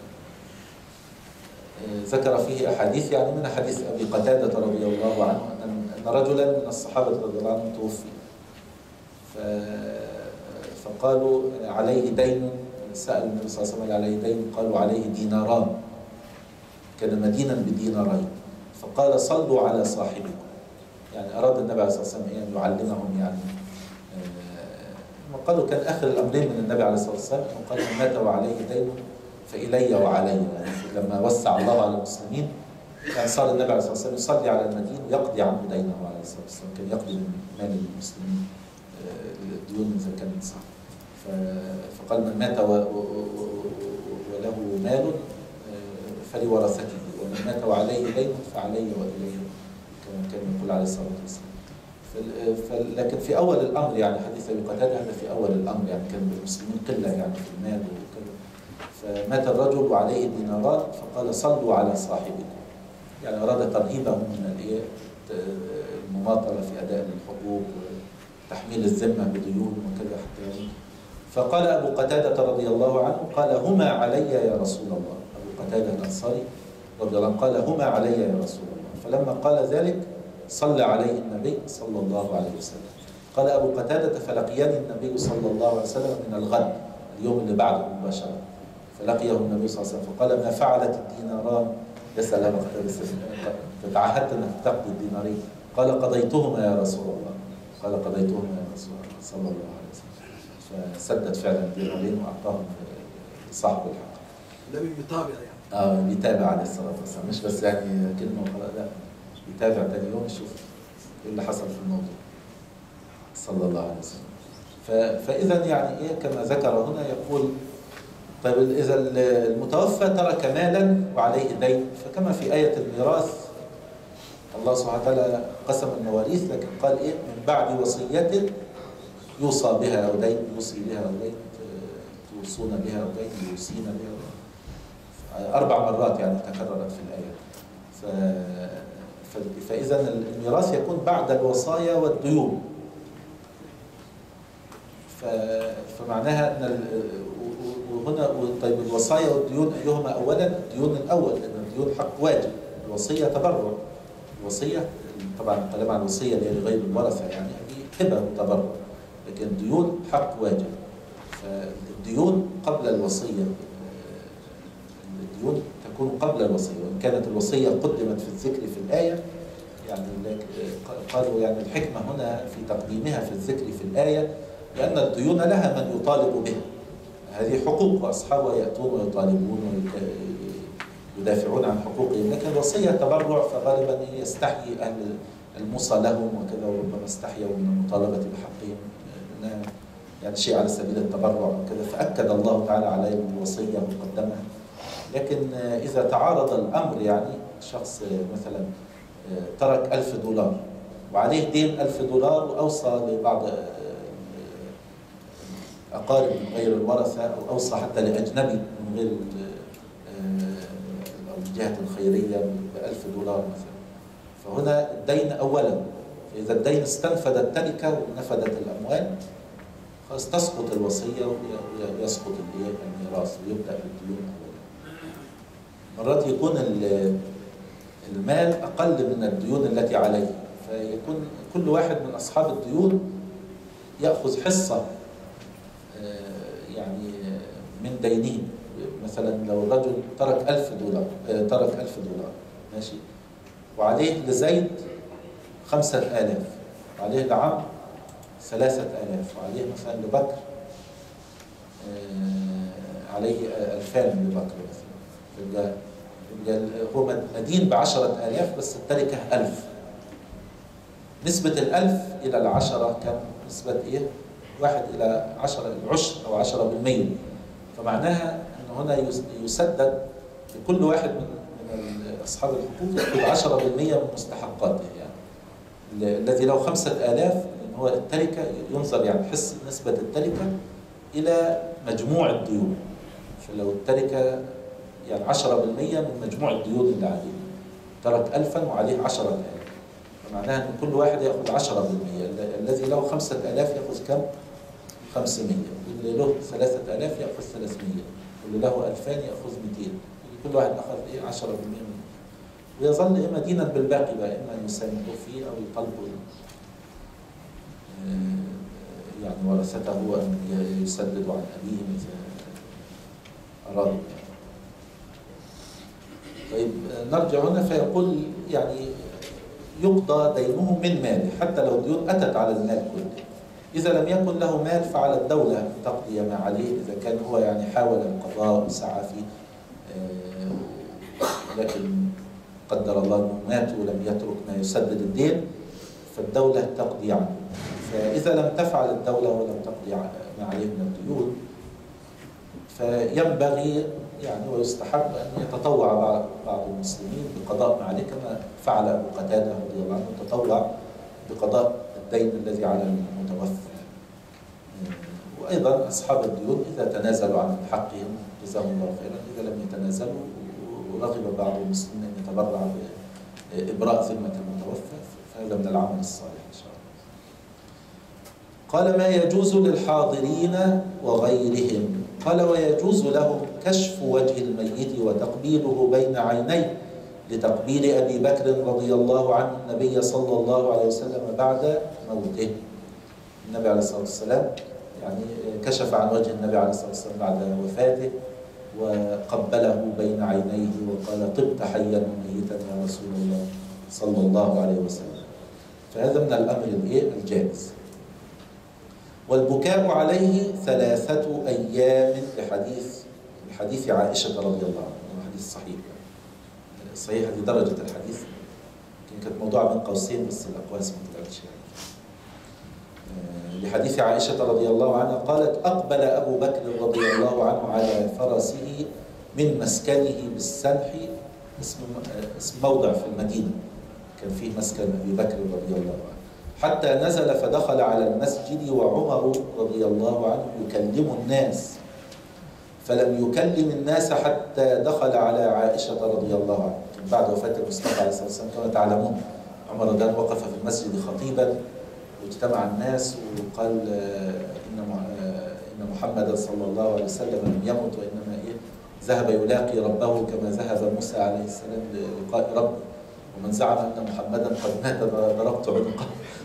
ذكر فيه أحاديث يعني من حديث أبي قتادة رضي الله عنه أن رجلا من الصحابة رضي الله عنهم توفي فقالوا عليه دين، سأل النبي صلى الله عليه وسلم عليه دين، قالوا عليه ديناران، كان مدينا بدينارين، فقال صلوا على صاحبكم. يعني أراد النبي عليه الصلاة والسلام أن يعلمهم يعني آه قالوا كان آخر الأمرين من النبي عليه الصلاة والسلام قال من مات وعليه دين فإلي وعلي، يعني لما وسع الله على المسلمين كان صار النبي عليه الصلاة والسلام يصلي على المدين ويقضي عنه دينه عليه الصلاة والسلام، كان يقضي من مال المسلمين الديون إذا كانت صح. فقال من مات وله مال فلورثته، ومن مات وعليه دين فعلي وإليه، كما كان يقول عليه الصلاة والسلام. لكن في أول الأمر يعني حديث أبي قتادة هذا في أول الأمر يعني كان المسلمين قلة يعني في المال وكذا. فمات الرجل وعليه دينارات فقال صلوا على صاحبكم، يعني أراد ترهيبهم من المماطلة في أداء الحقوق وتحميل الذمة بديون وكذا حتى. فقال أبو قتادة رضي الله عنه قال هما علي يا رسول الله. أبو قتادة الأنصاري رضي الله عنه قال هما علي يا رسول الله. فلما قال ذلك صلى عليه النبي صلى الله عليه وسلم. قال أبو قتادة فلقيني النبي صلى الله عليه وسلم من الغد اليوم اللي بعده مباشرة، فلقيه النبي صلى الله عليه وسلم فقال ما فعلت الديناران؟ يسأل أبو قتادة فتعهدت أنك تقضي الدينارين؟ قال قضيتهما يا رسول الله. قال قضيتهما يا رسول الله صلى الله عليه وسلم. فسدد فعلا الدينارين وأعطاهم صاحب الحق. النبي بيتابع يعني. اه بيتابع عليه الصلاة والسلام، مش بس يعني كلمة وخلاص، لا بيتابع تاني يوم يشوف ايه اللي حصل في الموضوع صلى الله عليه وسلم. فإذا يعني ايه كما ذكر هنا يقول طيب إذا المتوفى ترك مالا وعليه دين، فكما في آية الميراث الله سبحانه وتعالى قسم المواريث لكن قال ايه من بعد وصية يوصى بها أو دين يوصي بها أو دين توصون بها أو دين يوصين بها أو دين. أربع مرات يعني تكررت في الآية. ف... فإذا الميراث يكون بعد الوصايا والديون. ف... فمعناها أن ال... وهنا طيب الوصايا والديون أيهما أولا؟ الديون الأول لأن الديون حق واجب، الوصية تبرع. الوصية طبعا الكلام عن الوصية اللي هي لغير الورثة يعني هذه هبة وتبرع، لكن الديون حق واجب. فالديون قبل الوصية، الديون تكون قبل الوصية، وإن كانت الوصية قدمت في الذكر في الآية يعني قالوا يعني الحكمة هنا في تقديمها في الذكر في الآية لأن الديون لها من يطالب بها، هذه حقوق وأصحابها يأتون ويطالبون ويدافعون عن حقوقهم، لكن الوصية تبرع فغالبا يستحيي أهل الموصى لهم وكذا، وربما استحيوا من المطالبة بحقهم يعني شيء على سبيل التبرع وكذا، فأكد الله تعالى عليه الوصية وقدمها. لكن إذا تعارض الأمر يعني شخص مثلا ترك ألف دولار وعليه دين ألف دولار وأوصى لبعض أقارب من غير الورثة أو أوصى حتى لأجنبي من غير الجهة الخيرية بألف دولار مثلا، فهنا الدين أولا. فإذا الدين استنفد التركة ونفدت الأموال خلاص تسقط الوصية ويسقط الميراث ويبدأ بالديون أولا. مرات يكون المال أقل من الديون التي عليه، فيكون كل واحد من أصحاب الديون يأخذ حصة يعني من دينه. مثلا لو الرجل ترك ألف دولار ترك ألف دولار ماشي، وعليه لزيد خمسة آلاف، وعليه لعمرو ثلاثة آلاف، وعليه مثلا لبكر عليه ألفان لبكر مثلا، هو مدين بعشرة آلاف بس التركة ألف. نسبة الألف إلى العشرة كم؟ نسبة إيه؟ واحد إلى عشرة العشر أو عشرة بالمية. فمعناها أن هنا يسدد لكل واحد من أصحاب الحقوق يأخذ عشرة بالمية من مستحقاته يعني. الذي له خمسة آلاف هو التركة ينظر يعني حس نسبة التركة إلى مجموع الديون. فلو التركة يعني عشرة بالمية من مجموع الديون اللي عليه، ترك ألفا وعليه عشرة آلاف، فمعناها أن كل واحد يأخذ عشرة بالمية. الذي له خمسة آلاف يأخذ كم؟ خمسمية. واللي له ثلاثة آلاف يأخذ ثلاثمية. واللي له ألفان يأخذ مئتين. كل واحد أخذ إيه عشرة بالمية منه. ويظل إما دينا بالباقي بقى، إما يسامحوا فيه أو يطالبوا يعني ورثته أن يسددوا عن أبيهم إذا أرادوا. طيب نرجع هنا فيقول يعني يقضى دينه من ماله حتى لو ديون أتت على المال كله. إذا لم يكن له مال فعلى الدولة أن تقضي ما عليه، إذا كان هو يعني حاول القضاء وسعى فيه لكن قدر الله أنه مات ولم يترك ما يسدد الدين فالدولة تقضي عنه. فإذا لم تفعل الدولة ولم تقضي ما عليه من الديون فينبغي يعني ويستحب أن يتطوع بعض المسلمين بقضاء ما عليه كما فعل أبو قتادة رضي الله عنه، تطوع بقضاء الدين الذي على المتوفى. وأيضا أصحاب الديون إذا تنازلوا عن حقهم جزاهم الله خيرا، إذا لم يتنازلوا ورغب بعض المسلمين أن يتبرع بإبراء ذمة المتوفى فهذا من العمل الصالح إن شاء الله. قال ما يجوز للحاضرين وغيرهم. قال ويجوز لهم كشف وجه الميت وتقبيله بين عينيه لتقبيل أبي بكر رضي الله عنه النبي صلى الله عليه وسلم بعد موته. النبي عليه الصلاة والسلام يعني كشف عن وجه النبي عليه الصلاة والسلام بعد وفاته وقبله بين عينيه وقال طبت حيا وميتا يا رسول الله صلى الله عليه وسلم. فهذا من الأمر الجائز. والبكاء عليه ثلاثة أيام لحديث لحديث عائشة رضي الله عنها، حديث صحيح صحيح هذه درجة الحديث، كانت موضوع من قوسين بس الأقواس ما طلعتش يعني. لحديث عائشة رضي الله عنها قالت أقبل أبو بكر رضي الله عنه على فرسه من مسكنه بالسنح، اسم اسم موضع في المدينة كان فيه مسكن أبي بكر رضي الله عنه، حتى نزل فدخل على المسجد وعمر رضي الله عنه يكلم الناس، فلم يكلم الناس حتى دخل على عائشة رضي الله عنها. بعد وفاة المصطفى عليه الصلاة والسلام كما تعلمون عمر رضي الله عنه وقف في المسجد خطيبا واجتمع الناس وقال إن إن محمدا صلى الله عليه وسلم لم يمت وإنما إيه ذهب يلاقي ربه كما ذهب موسى عليه السلام للقاء ربه، ومن زعم أن محمدا قد مات ضربت عنقه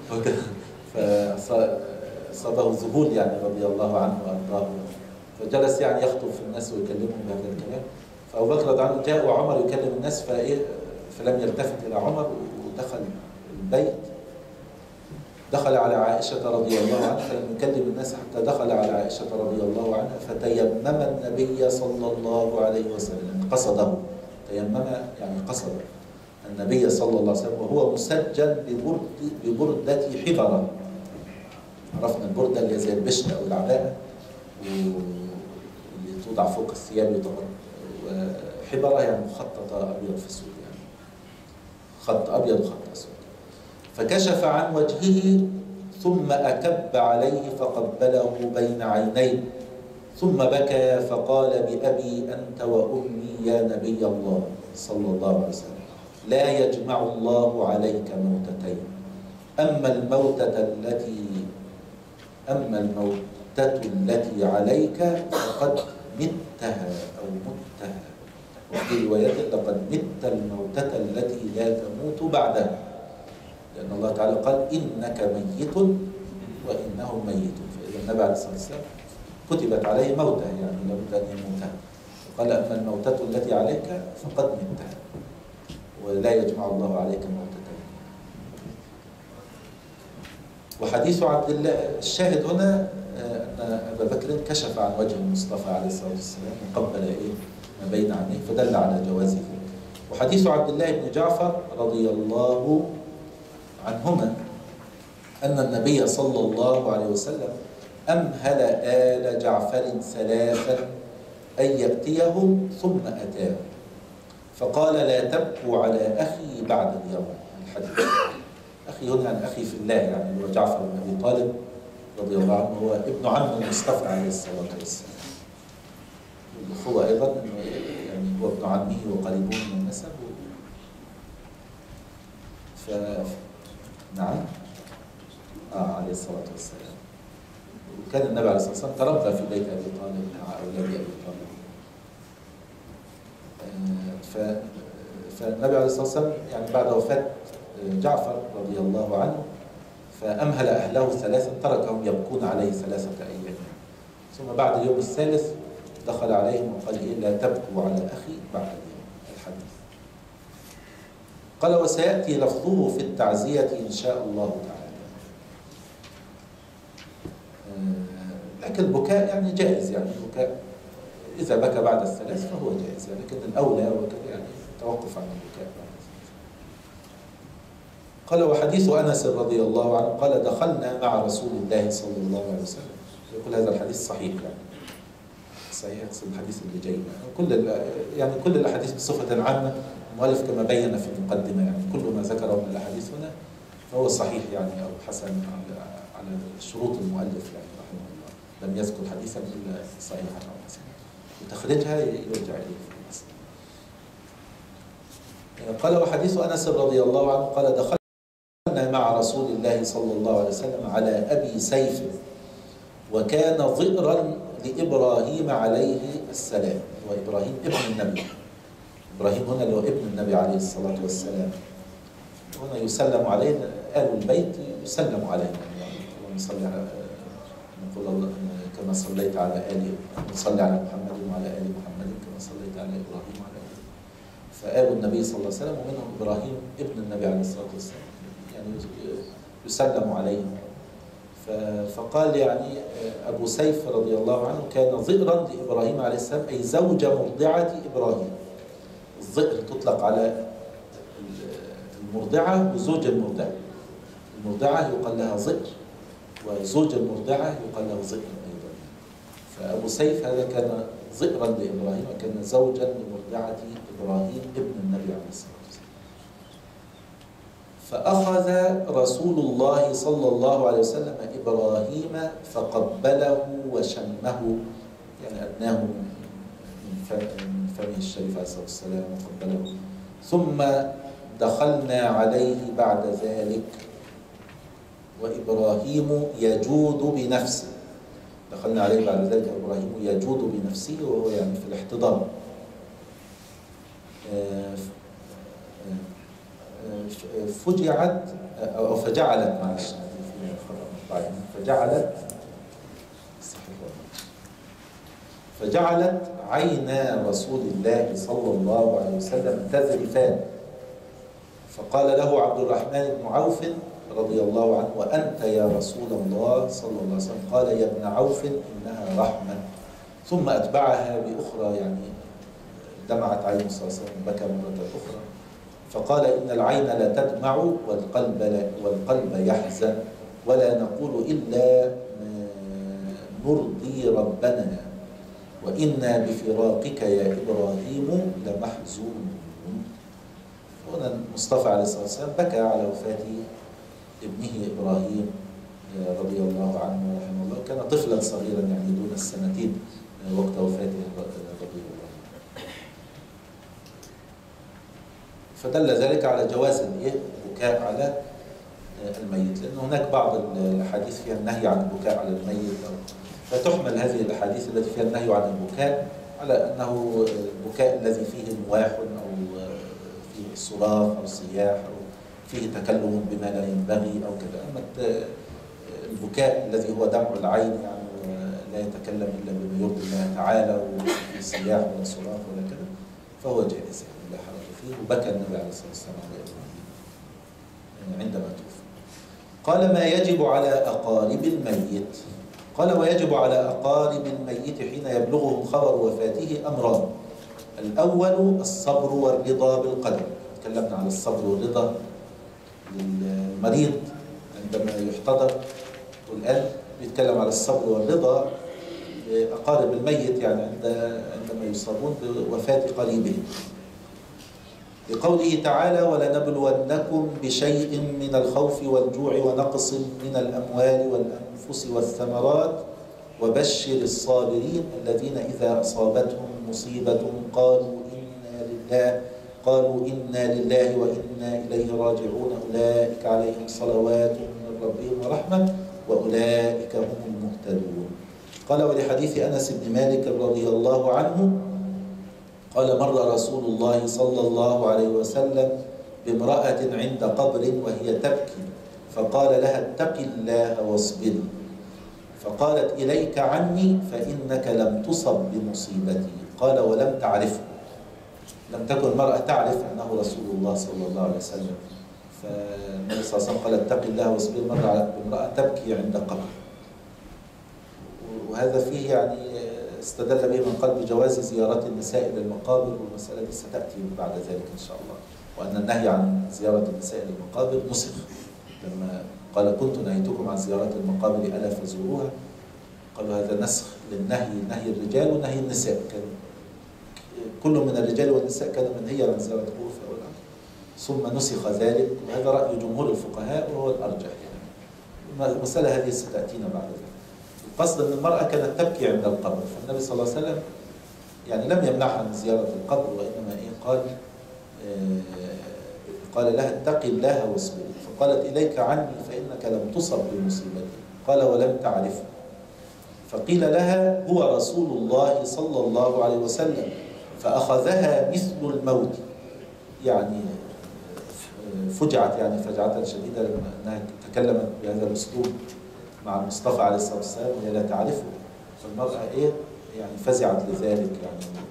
فأصابه ذهول يعني رضي الله عنه وأرضاه، فجلس يعني يخطب في الناس ويكلمهم بهذا الكلام. فأبو بكر رضي الله عنه جاء وعمر يكلم الناس فإيه فلم يلتفت إلى عمر ودخل البيت، دخل على عائشة رضي الله عنها فلم يكلم الناس حتى دخل على عائشة رضي الله عنها فتيمم النبي صلى الله عليه وسلم، قصده تيمم يعني قصد النبي صلى الله عليه وسلم وهو مسجل ببرد ببردة حبرة. عرفنا البردة اللي زي البشت أو العباءة واللي توضع فوق الثياب يطبق، وحبرة يعني مخططة أبيض في أسود يعني خط أبيض وخط أسود. فكشف عن وجهه ثم أكب عليه فقبله بين عينيه ثم بكى فقال بأبي أنت وأمي يا نبي الله صلى الله عليه وسلم لا يجمع الله عليك موتتين، أما الموتة التي أما الموتة التي عليك فقد متها أو متها، وفي روايات لقد مت الموتة التي لا تموت بعدها، لأن الله تعالى قال إنك ميت وإنهم ميتون. فإذا النبي عليه الصلاة والسلام كتبت عليه موتة يعني لابد أن يموتها، قال أما الموتة التي عليك فقد متها ولا يجمع الله عليك موتتين. وحديث عبد الله الشاهد هنا أن أبا بكر كشف عن وجه المصطفى عليه الصلاة والسلام وقبل إيه ما بين عينيه فدل على جوازه. وحديث عبد الله بن جعفر رضي الله عنهما أن النبي صلى الله عليه وسلم أمهل آل جعفر ثلاثا أن يأتيهم ثم أتاه فقال لا تبكوا على أخي بعد اليوم. الحديث أخي هنا يعني أخي في الله يعني هو جعفر بن أبي طالب رضي الله عنه، هو ابن عم المصطفى عليه الصلاة والسلام. الأخوة أيضا يعني هو ابن عمه وقريبون من النسب ف نعم آه عليه الصلاة والسلام. وكان النبي عليه الصلاة والسلام تربى في بيت أبي طالب مع أولاد أبي طالب. آه فالنبي عليه الصلاة والسلام يعني بعد وفاة جعفر رضي الله عنه فأمهل أهله ثلاثا تركهم يبكون عليه ثلاثة أيام، ثم بعد اليوم الثالث دخل عليهم وقال إيه لا تبكوا على أخي بعد اليوم. الحديث قال وسيأتي لفظه في التعزية إن شاء الله تعالى. لكن البكاء يعني جائز، يعني البكاء إذا بكى بعد الثلاث فهو جائز، لكن الأولى وكذا يعني توقف عن البكاء بعد الثلاث. قال وحديث أنس رضي الله عنه قال دخلنا مع رسول الله صلى الله عليه وسلم. يقول هذا الحديث صحيح يعني صحيح الحديث اللي جاي كل يعني كل الأحاديث بصفة عامة المؤلف كما بين في المقدمة يعني كل ما ذكره من الأحاديث هنا فهو صحيح يعني أو حسن على على شروط المؤلف يعني رحمه الله، لم يذكر حديثا إلا صحيحا أو حسنا، وتخريجها يرجع إليه في الأصل. قال وحديث أنس رضي الله عنه قال دخلنا مع رسول الله صلى الله عليه وسلم على أبي سيف وكان ضئرا لإبراهيم عليه السلام، وإبراهيم ابن النبي، إبراهيم هنا اللي هو ابن النبي عليه الصلاة والسلام، هنا يسلم عليه آل البيت يسلم عليه يعني ونصلي على نقول الله كما صليت على آل نصلي على محمد وعلى آل محمد كما صليت على إبراهيم وعلى آل فآل النبي صلى الله عليه وسلم ومنهم إبراهيم ابن النبي عليه الصلاة والسلام يعني يسلم عليه. فقال يعني أبو سيف رضي الله عنه كان ضئرا لإبراهيم عليه السلام أي زوج مرضعة إبراهيم. الضئر تطلق على المرضعة وزوج المرضعة، المرضعة يقال لها ضئر وزوج المرضعة يقال له ضئر أيضا. فأبو سيف هذا كان ضئرا لإبراهيم وكان زوجا لمرضعة إبراهيم ابن النبي عليه الصلاة والسلام. فأخذ رسول الله صلى الله عليه وسلم إبراهيم فقبله وشمه يعني أدناه من فمه الشريف عليه الصلاة والسلام وقبله، ثم دخلنا عليه بعد ذلك وإبراهيم يجود بنفسه، دخلنا عليه بعد ذلك إبراهيم يجود بنفسه وهو يعني في الاحتضان. فجعت أو فجعلت معلش فجعلت فجعلت عينا رسول الله صلى الله عليه وسلم تذرفان، فقال له عبد الرحمن بن عوف رضي الله عنه وأنت يا رسول الله صلى الله عليه وسلم؟ قال يا ابن عوف إنها رحمة، ثم أتبعها بأخرى يعني دمعت عين صلى الله عليه وسلم بكى مرة أخرى، فقال إن العين لا تدمع والقلب لا والقلب يحزن ولا نقول إلا ما نرضي ربنا وإنا بفراقك يا إبراهيم لمحزونون. هنا المصطفى عليه الصلاة والسلام بكى على وفاة ابنه إبراهيم رضي الله عنه ورحمه الله، كان طفلا صغيرا يعني دون السنتين وقت وفاته رضي الله عنه. فدل ذلك على جواز البكاء على الميت، لأن هناك بعض الأحاديث فيها النهي عن البكاء على الميت، فتحمل هذه الأحاديث التي فيها النهي عن البكاء على أنه البكاء الذي فيه نواح أو فيه الصراخ أو الصياح أو فيه تكلم بما لا ينبغي أو كذا. أما البكاء الذي هو دمع العين يعني لا يتكلم إلا بما يرضي الله تعالى وفي صياح ولا صراخ ولا كذا فهو جائز يعني لا حرج فيه. وبكى النبي عليه الصلاة والسلام على إبراهيم عندما توفي. قال ما يجب على أقارب الميت. قال ويجب على أقارب الميت حين يبلغهم خبر وفاته أمران: الأول الصبر والرضا بالقدر، تكلمنا عن الصبر والرضا للمريض عندما يحتضر، والآن بيتكلم على الصبر والرضا لأقارب الميت يعني عندما يصابون بوفاة قريبهم، لقوله تعالى ولنبلونكم بشيء من الخوف والجوع ونقص من الأموال والأنفس والثمرات وبشر الصابرين الذين إذا أصابتهم مصيبة قالوا إنا لله قالوا إنا لله وإنا إليه راجعون أولئك عليهم صلوات من ربهم ورحمة وأولئك هم المهتدون. قال ولحديث أنس بن مالك رضي الله عنه قال مر رسول الله صلى الله عليه وسلم بامرأة عند قبر وهي تبكي فقال لها اتق الله واصبري، فقالت إليك عني فإنك لم تصب بمصيبتي. قال ولم تعرفه، لم تكن المرأة تعرف أنه رسول الله صلى الله عليه وسلم، فالنبي صلى الله عليه وسلم قال اتق الله واصبري، مر على امرأة تبكي عند قبر، وهذا فيه يعني استدل به من قال بجواز زيارة النساء للمقابر، والمسألة دي ستأتي بعد ذلك إن شاء الله، وأن النهي عن زيارة النساء للمقابر نسخ لما قال كنت نهيتكم عن زيارة المقابر ألا فزوروها، قالوا هذا نسخ للنهي، نهي الرجال ونهي النساء، كان كل من الرجال والنساء كان منهيا عن زيارة القبور في أول الأمر. ثم نسخ ذلك، وهذا رأي جمهور الفقهاء وهو الأرجح يعني. المسألة هذه ستأتينا بعد ذلك. القصد أن المرأة كانت تبكي عند القبر، فالنبي صلى الله عليه وسلم يعني لم يمنعها من زيارة القبر، وإنما إيه قال آه قال لها اتقي الله واصبري، فقالت إليك عني فإنك لم تصب بمصيبتي، قال ولم تعرفه، فقيل لها هو رسول الله صلى الله عليه وسلم، فأخذها مثل الموت، يعني فجعت يعني فجعة شديدة لما أنها تكلمت بهذا الأسلوب مع المصطفى عليه الصلاة والسلام وهي لا تعرفه، فالمرأة إيه يعني فزعت لذلك يعني.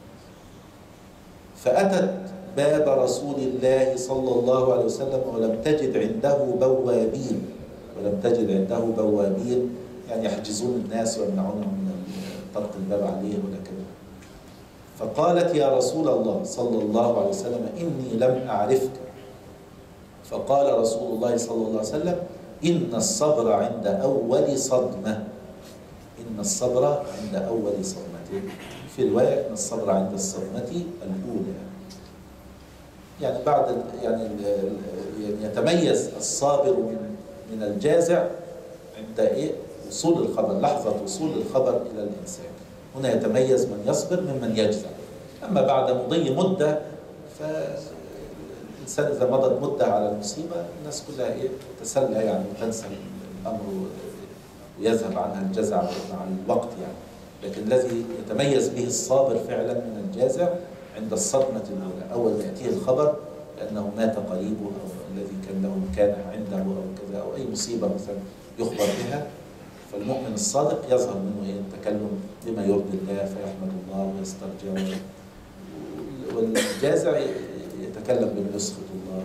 فأتت باب رسول الله صلى الله عليه وسلم ولم تجد عنده بوابين، ولم تجد عنده بوابين يعني يحجزون الناس ويمنعونهم من طرق الباب عليه ولا كذا. فقالت يا رسول الله صلى الله عليه وسلم إني لم أعرفك، فقال رسول الله صلى الله عليه وسلم إن الصبر عند أول صدمة، إن الصبر عند أول صدمة، في رواية إن الصبر عند الصدمة الأولى، يعني بعد يعني يعني يتميز الصابر من من الجازع عند إيه وصول الخبر، لحظة وصول الخبر إلى الإنسان، هنا يتميز من يصبر ممن يجزع. أما بعد مضي مدة فالإنسان إذا مضت مدة على المصيبة الناس كلها إيه تسلى يعني وتنسى الأمر ويذهب عنها الجزع مع الوقت يعني. لكن الذي يتميز به الصابر فعلا من الجازع عند الصدمة الأولى، أول ما يأتيه الخبر لأنه مات قريبه أو الذي كان له مكانه عنده أو كذا أو أي مصيبة مثلا يخبر بها، فالمؤمن الصادق يظهر منه إيه التكلم بما يرضي الله فيحمد الله ويسترجع، والجازع يتكلم بما يسخط الله.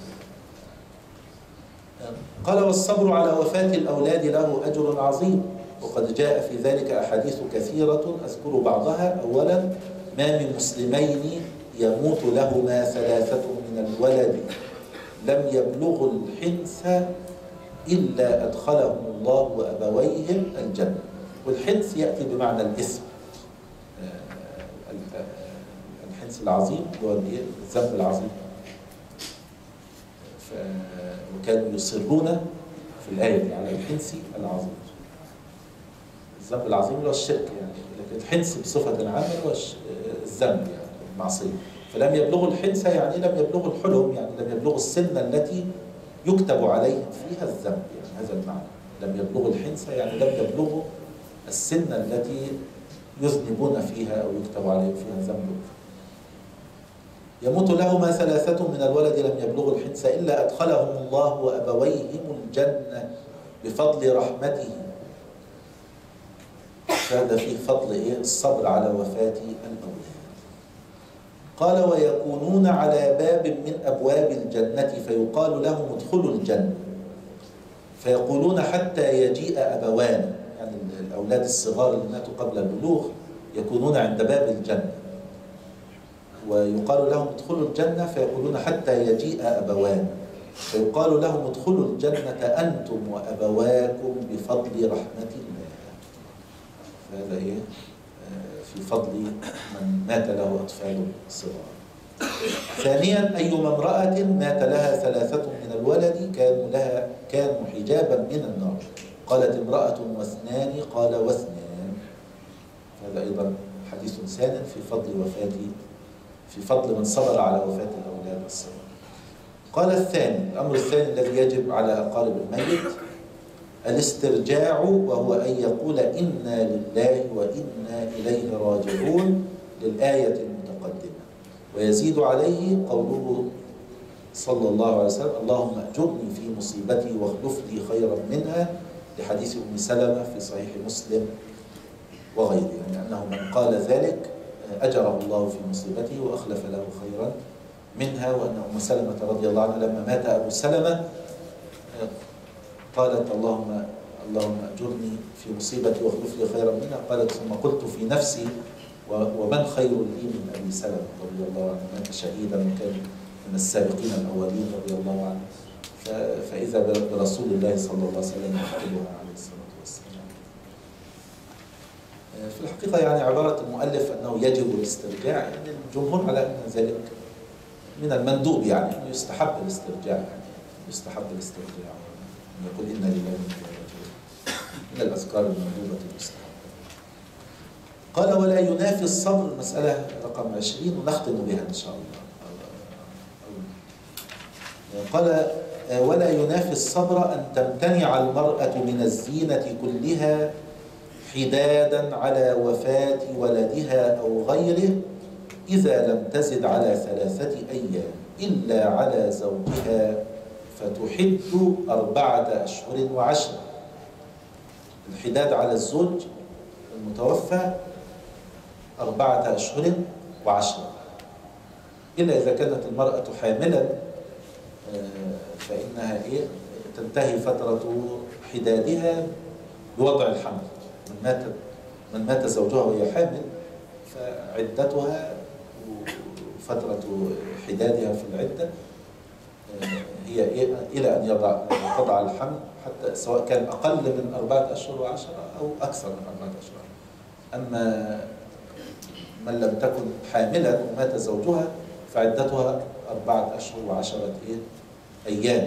قال والصبر على وفاة الأولاد له أجر عظيم، وقد جاء في ذلك أحاديث كثيرة أذكر بعضها. أولا ما من مسلمين يموت لهما ثلاثة من الولد لم يبلغوا الحنث إلا أدخلهم الله وأبويهم الجنة. والحنث يأتي بمعنى الإثم، الحنث العظيم هو الذنب العظيم، وكانوا يصرون في الآية على الحنث العظيم. الذنب العظيم هو الشرك يعني، لكن الحنث بصفة عامة هو الذنب يعني المعصية. فلم يبلغوا الحنث يعني لم يبلغوا الحلم، يعني لم يبلغوا السن التي يكتب عليهم فيها الذنب، يعني هذا المعنى. لم يبلغوا الحنث يعني لم يبلغوا السن التي يذنبون فيها أو يكتب عليهم فيها الذنب. يموت لهما ثلاثة من الولد لم يبلغوا الحنث إلا أدخلهم الله وأبويهم الجنة بفضل رحمته. هذا فيه فضل إيه؟ الصبر على وفاة الأولاد. قال ويكونون على باب من أبواب الجنة فيقال لهم ادخلوا الجنة، فيقولون حتى يجيء أبوان، يعني الأولاد الصغار اللي ماتوا قبل البلوغ يكونون عند باب الجنة، ويقال لهم ادخلوا الجنة فيقولون حتى يجيء أبوان، فيقال لهم ادخلوا الجنة أنتم وأبواكم بفضل رحمة الله. هذا إيه؟ في فضل من مات له أطفال صغار. ثانيا أيما امرأة مات لها ثلاثة من الولد كانوا لها كانوا حجابا من النار. قالت امرأة واثنان قال واثنان. هذا أيضا حديث ثان في فضل وفاة في فضل من صبر على وفاة الأولاد الصغار. قال الثاني الأمر الثاني الذي يجب على أقارب الميت الاسترجاع، وهو أن يقول إنا لله وإنا إليه راجعون للآية المتقدمة، ويزيد عليه قوله صلى الله عليه وسلم اللهم أجرني في مصيبتي واخلف لي خيرا منها، لحديث أم سلمة في صحيح مسلم وغيره، يعني أنه من قال ذلك أجره الله في مصيبته وأخلف له خيرا منها. وأن أم سلمة رضي الله عنها لما مات أبو سلمة قالت اللهم اللهم أجرني في مصيبتي واخلف لي خيرا منها، قالت ثم قلت في نفسي ومن خير لي من أبي سلمة رضي الله عنه، مات شهيدا وكان من السابقين الأولين رضي الله عنه، فإذا برسول الله صلى الله عليه وسلم يقتلها عليه الصلاة والسلام. في الحقيقة يعني عبارة المؤلف أنه يجب الاسترجاع، يعني الجمهور على أن ذلك من المندوب يعني أنه يستحب الاسترجاع، يعني يستحب الاسترجاع أن يقول إنا لله وإنا إليه راجعون، من الأذكار المندوبة المستحبة. قال ولا ينافي الصبر، مسألة رقم عشرين ونختم بها إن شاء الله. قال ولا ينافي الصبر أن تمتنع المرأة من الزينة كلها حدادا على وفاة ولدها أو غيره إذا لم تزد على ثلاثة أيام إلا على زوجها فتحد أربعة أشهر وعشرة. الحداد على الزوج المتوفى أربعة أشهر وعشرة، إلا إذا كانت المرأة حاملا فإنها إيه تنتهي فترة حدادها بوضع الحمل. من مات من مات زوجها وهي حامل فعدتها وفترة حدادها في العدة هي إيه إلى أن يضع تضع الحمل، حتى سواء كان أقل من أربعة أشهر وعشرة أو أكثر من أربعة أشهر. أما من لم تكن حاملا ومات زوجها فعدتها أربعة أشهر وعشرة إيه أيام.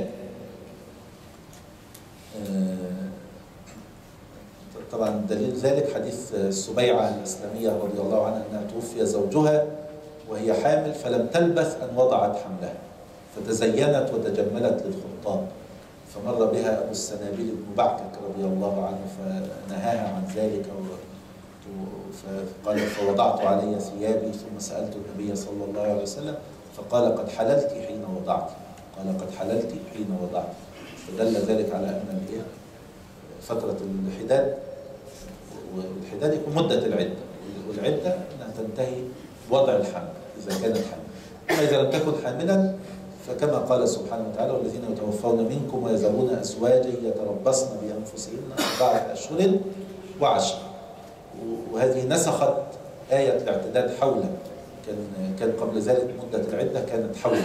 طبعا دليل ذلك حديث السبيعة الإسلامية رضي الله عنها أنها توفي زوجها وهي حامل فلم تلبث أن وضعت حملها فتزينت وتجملت للخطاب، فمر بها أبو السنابل بن بعكك رضي الله عنه فنهاها عن ذلك، فقال فوضعت علي ثيابي ثم سألت النبي صلى الله عليه وسلم فقال قد حللت حين وضعت، قال قد حللت حين وضعت، فدل ذلك على أن فترة الحداد والحداد يكون مدة العدة، والعدة أنها تنتهي بوضع الحمل إذا كانت حامل. أما إذا لم تكن حاملا فكما قال سبحانه وتعالى والذين يتوفون منكم ويذرون أزواجا يتربصن بأنفسهن أربعة أشهر وعشرة، وهذه نسخت آية الاعتداد حولا. كان كان قبل ذلك مدة العدة كانت حولا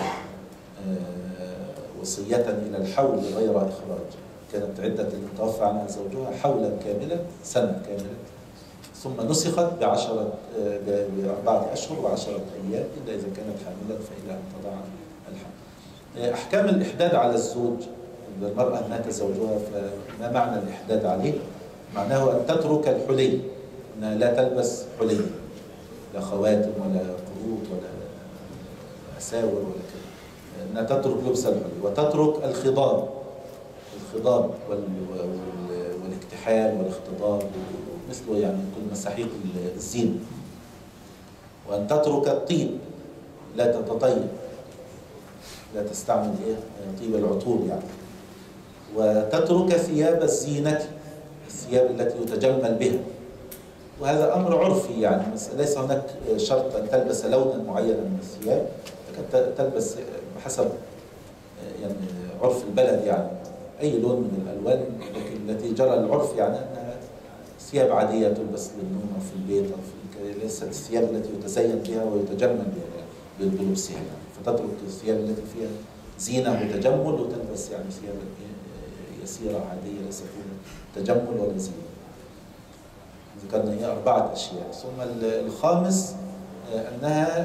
وصية إلى الحول غير إخراج، كانت عدة المتوفى عنها زوجها حولا كاملا سنة كاملة، ثم نسخت بعشرة بأربعة أشهر وعشرة أيام إلا إذا كانت حاملا فإلى أن تضع الحمل. أحكام الإحداد على الزوج، المرأة مات زوجها فما معنى الإحداد عليه؟ معناه أن تترك الحلي، أنها لا تلبس حلي، لا خواتم ولا قروط ولا أساور ولا كذا، أنها تترك لبس الحلي وتترك الخضاب الخضاب والاكتحال والاختضاب مثله يعني كل مساحيق الزين، وأن تترك الطيب لا تتطيب، لا تستعمل إيه طيب العطور يعني، وتترك ثياب الزينة الثياب التي يتجمل بها، وهذا أمر عرفي يعني ليس هناك شرط أن تلبس لونا معينا من الثياب، لكن تلبس بحسب يعني عرف البلد يعني أي لون من الألوان، لكن التي جرى العرف يعني أنها ثياب عادية تلبس للنوم أو في البيت أو في ليست الثياب التي يتزين بها ويتجمل بها بلبسها يعني. فتترك الثياب التي فيها زينة وتجمل وتلبس يعني ثياب يسيرة عادية ليس فيها تجمل ولا زينة. ذكرنا هي أربعة أشياء. ثم الخامس أنها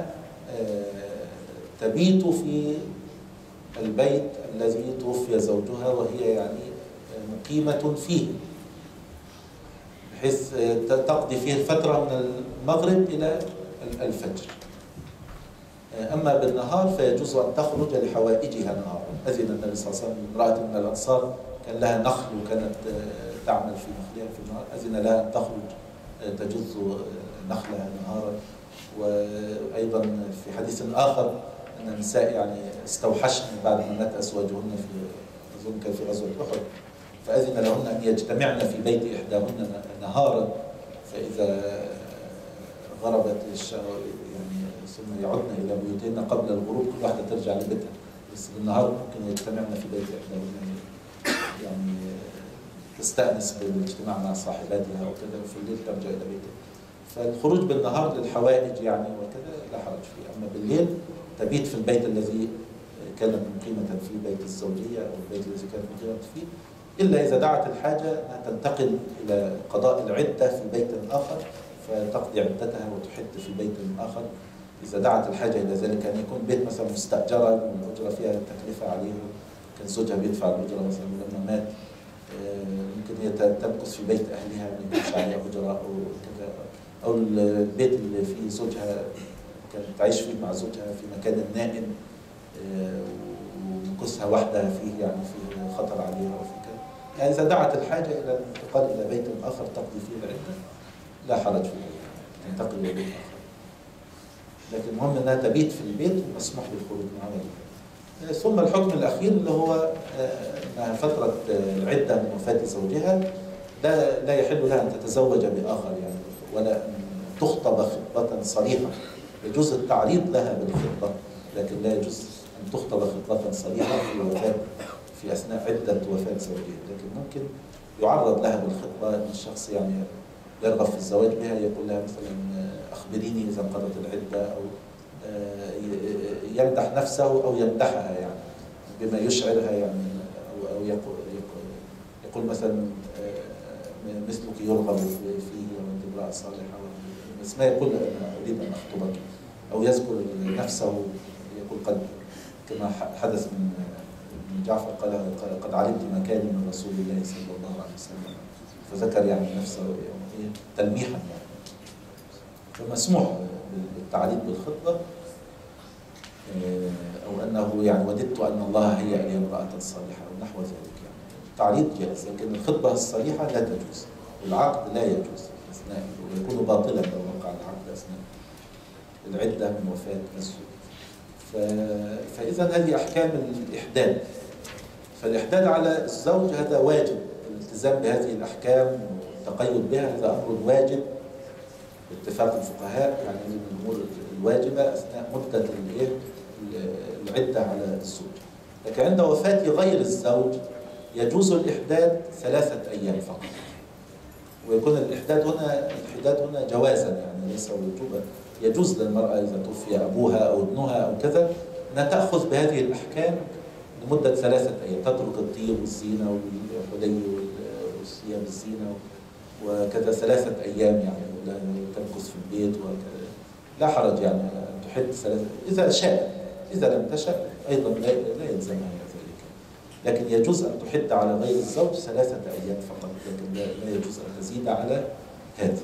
تبيت في البيت الذي توفي زوجها وهي يعني مقيمة فيه، بحيث تقضي فيه فترة من المغرب إلى الفجر. أما بالنهار فيجوز أن تخرج لحوائجها نهارا. أذن النبي صلى الله عليه وسلم امرأة من الأنصار كان لها نخل وكانت تعمل في نخلها في النهار، أذن لها أن تخرج تجز نخلها نهارا. وأيضا في حديث آخر أن النساء يعني استوحشن بعد ما مات أزواجهن في أظن كان في غزوة أحد، فأذن لهن أن يجتمعن في بيت إحداهن نهارا، فإذا غربت الشمس يعني ثم يعودن إلى بيوتهن قبل الغروب كل واحدة ترجع لبيتها، بس بالنهار ممكن يجتمعن في بيت إحداهن يعني تستأنس بالاجتماع مع صاحباتها وكذا، وفي الليل ترجع إلى بيتها. فالخروج بالنهار للحوائج يعني وكذا لا حرج فيه، أما بالليل تبيت في البيت الذي كانت مقيمة فيه، بيت الزوجية أو البيت الذي كانت مقيمة فيه، إلا إذا دعت الحاجة أنها تنتقل إلى قضاء العدة في بيت آخر فتقضي عدتها وتحد في بيت آخر إذا دعت الحاجة إلى ذلك، أن يكون بيت مثلا مستأجرة والأجرة فيها تكلفة عليه، كان زوجها بيدفع الأجرة مثلا ولما مات ممكن هي تمكث في بيت أهلها ما يكونش عليها أجرة أو كذا، أو البيت اللي فيه زوجها كانت تعيش فيه مع زوجها في مكان نائم ومكثها وحدها فيه يعني فيه خطر عليها أو في كذا، يعني إذا دعت الحاجة إلى الانتقال إلى بيت آخر تقضي فيه العدة لا حرج فيه، تنتقل إلى بيت آخر. لكن المهم أنها تبيت في البيت ومسموح بالخروج معها. ثم الحكم الأخير اللي هو أنها فترة العدة من وفاة زوجها لا لا يحل لها أن تتزوج بآخر يعني، ولا أن تخطب خطبة صريحة. يجوز التعريض لها بالخطبة، لكن لا يجوز أن تخطب خطبة صريحة في وفاة في أثناء عدة وفاة زوجها، لكن ممكن يعرض لها بالخطبة أن الشخص يعني يرغب في الزواج بها، يقول لها مثلا أخبريني إذا انقضت العدة، أو يمدح نفسه أو يمدحها يعني بما يشعرها يعني، أو أو يقول, يقول مثلا مثلك يرغب فيه وأنت امرأة صالحة، بس ما يقول أنا أريد أن أخطبك، أو يذكر نفسه يقول قد كما حدث من من جعفر قال قد علمت مكاني من رسول الله صلى الله عليه وسلم، فذكر يعني نفسه يعني تلميحا يعني. فمسموح بالتعريض بالخطبة، أو أنه يعني وددت أن الله هيأ لي امرأة صالحة أو نحو ذلك يعني. التعريض جائز، لكن الخطبة الصريحة لا تجوز، والعقد لا يجوز أثناء، ويكون باطلا لو وقع العقد أثناء العدة من وفاة الزوج. فإذا هذه أحكام الإحداد. فالإحداد على الزوج هذا واجب، الالتزام بهذه الأحكام والتقيد بها هذا أمر واجب باتفاق الفقهاء، يعني من الأمور الواجبة أثناء مدة العدة على الزوج. لكن عند وفاة غير الزوج يجوز الإحداد ثلاثة أيام فقط، ويكون الإحداد هنا الإحداد هنا جوازا يعني ليس وجوبا. يجوز للمرأة إذا توفي أبوها أو ابنها أو كذا أنها تأخذ بهذه الأحكام لمدة ثلاثة أيام، تترك الطيب والزينة والحلي والثياب الزينة وكذا ثلاثة أيام يعني، ولا تمكث في البيت وكذا، لا حرج يعني أن تحد ثلاثة إذا شاء. إذا لم تشأ أيضا لا لا يلزمها ذلك، لكن يجوز أن تحد على غير الزوج ثلاثة أيام فقط، لكن لا يجوز أن تزيد على هذه.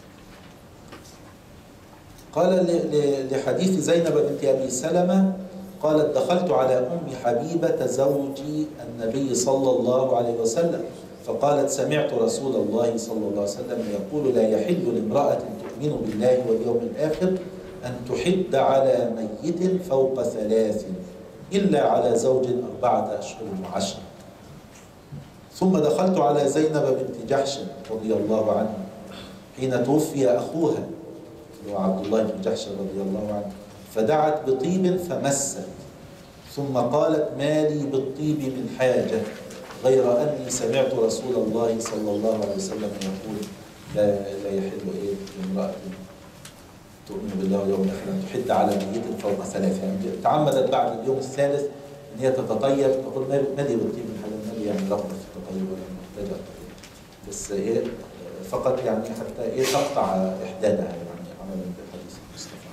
قال لحديث زينب بنت أبي سلمة قالت دخلت على أم حبيبة زوج النبي صلى الله عليه وسلم فقالت سمعت رسول الله صلى الله عليه وسلم يقول لا يحل لامرأة تؤمن بالله واليوم الآخر أن تحد على ميت فوق ثلاث إلا على زوج أربعة أشهر وعشرة. ثم دخلت على زينب بنت جحش رضي الله عنها حين توفي أخوها وعبد الله بن جحش رضي الله عنه فدعت بطيب فمست، ثم قالت ما لي بالطيب من حاجة غير أني سمعت رسول الله صلى الله عليه وسلم يقول لا, لا يحل إيه لامرأة تؤمن بالله واليوم الآخر أن تحد على ميت فوق ثلاث. يعني تعمدت بعد اليوم الثالث أن هي تتطيب، تقول ما لي بالطيب من حاجة، ما لي يعني رغبة في التطيب ولا محتاجة التطيب، بس إيه فقط يعني حتى إيه تقطع إحدادها يعني عملا بالحديث المصطفى.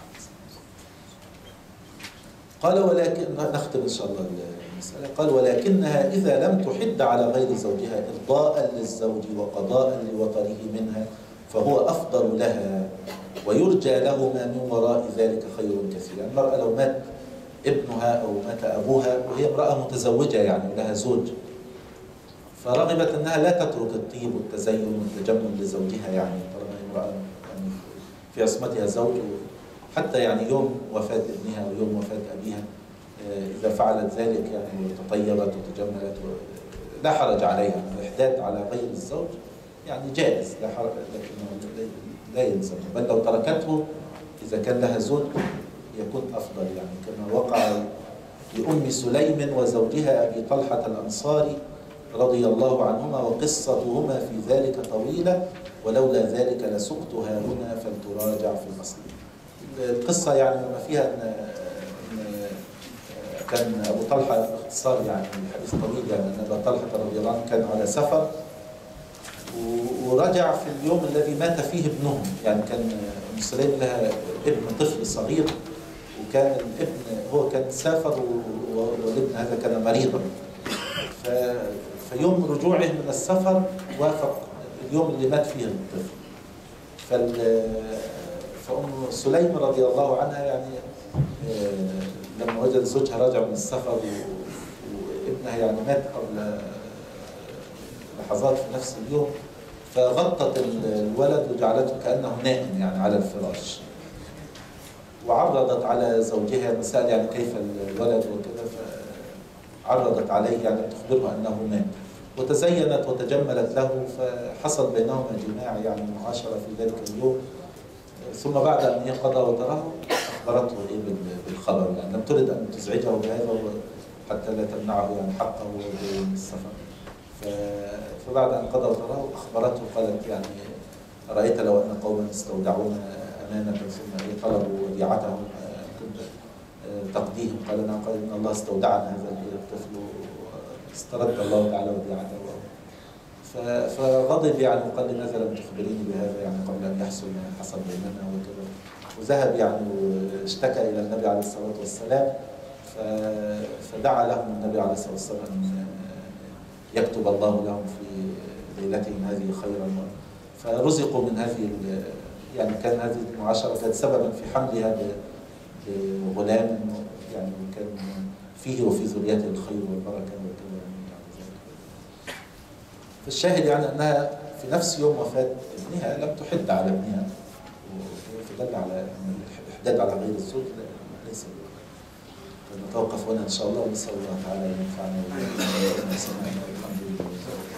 قال ولكن نختم إن شاء الله المسألة. قال ولكنها إذا لم تحد على غير زوجها إرضاء للزوج وقضاء لوطره منها فهو أفضل لها ويرجى له ما من وراء ذلك خير كثير. يعني المرأة لو مات ابنها أو مات أبوها وهي امرأة متزوجة يعني لها زوج، فرغبت أنها لا تترك الطيب والتزين والتجمل لزوجها، يعني طالما امرأة يعني في عصمتها زوج، حتى يعني يوم وفاة ابنها ويوم وفاة أبيها إذا فعلت ذلك يعني وتطيبت وتجملت لا حرج عليها. الإحداد على غير الزوج يعني جائز لا حرج، لكنه لا يلزم، بل لو تركته إذا كان لها زوج يكون أفضل، يعني كما وقع لأم سليم وزوجها أبي طلحة الأنصاري رضي الله عنهما، وقصتهما في ذلك طويلة ولولا ذلك لسقتها هنا فلتراجع في الأصل. القصة يعني ما فيها أن كان أبو طلحة باختصار يعني الحديث طويل، يعني أن أبا طلحة رضي الله عنه كان على سفر ورجع في اليوم الذي مات فيه ابنهم، يعني كان أم سليم لها ابن طفل صغير، وكان الابن هو كان سافر والابن هذا كان مريضا. في يوم رجوعه من السفر وافق اليوم اللي مات فيه الطفل. فأم سليم رضي الله عنها يعني لما وجد زوجها راجع من السفر وابنها يعني مات قبل لحظات في نفس اليوم، فغطت الولد وجعلته كأنه نائم يعني على الفراش، وعرضت على زوجها مسألة يعني كيف الولد وكذا، فعرضت عليه يعني تخبره أنه مات، وتزينت وتجملت له، فحصل بينهما جماع يعني معاشرة في ذلك اليوم. ثم بعد أن هي قضى وتراه أخبرته بالخبر، يعني لم ترد أن تزعجه بهذا حتى لا تمنعه يعني حقه بالسفر. فبعد أن قضى وتراه أخبرته قالت يعني رأيت لو أن قوما استودعونا أمانة ثم طلبوا وديعتهم كنت تقضيهم؟ قال نعم. قال إن الله استودعنا هذا الطفل واسترد الله تعالى وديعته. فغضب يعني وقال لماذا لم تخبريني بهذا يعني قبل أن يحصل ما حصل بيننا وكذا. وذهب يعني واشتكى إلى النبي عليه الصلاة والسلام، فدعا لهم النبي عليه الصلاة والسلام أن يكتب الله لهم في ليلتهم هذه خيرا، فرزقوا من هذه يعني كان هذه المعاشرة كانت سببا في حملها بغلام يعني كان فيه وفي ذريته الخير والبركة وكذا. فالشاهد يعني أنها في نفس يوم وفاة ابنها لم تحد على ابنها، فدل على الإحداد على غير الزوج ليس. فنتوقف هنا إن شاء الله ونسأل الله تعالى أن ينفعنا. الحمد لله.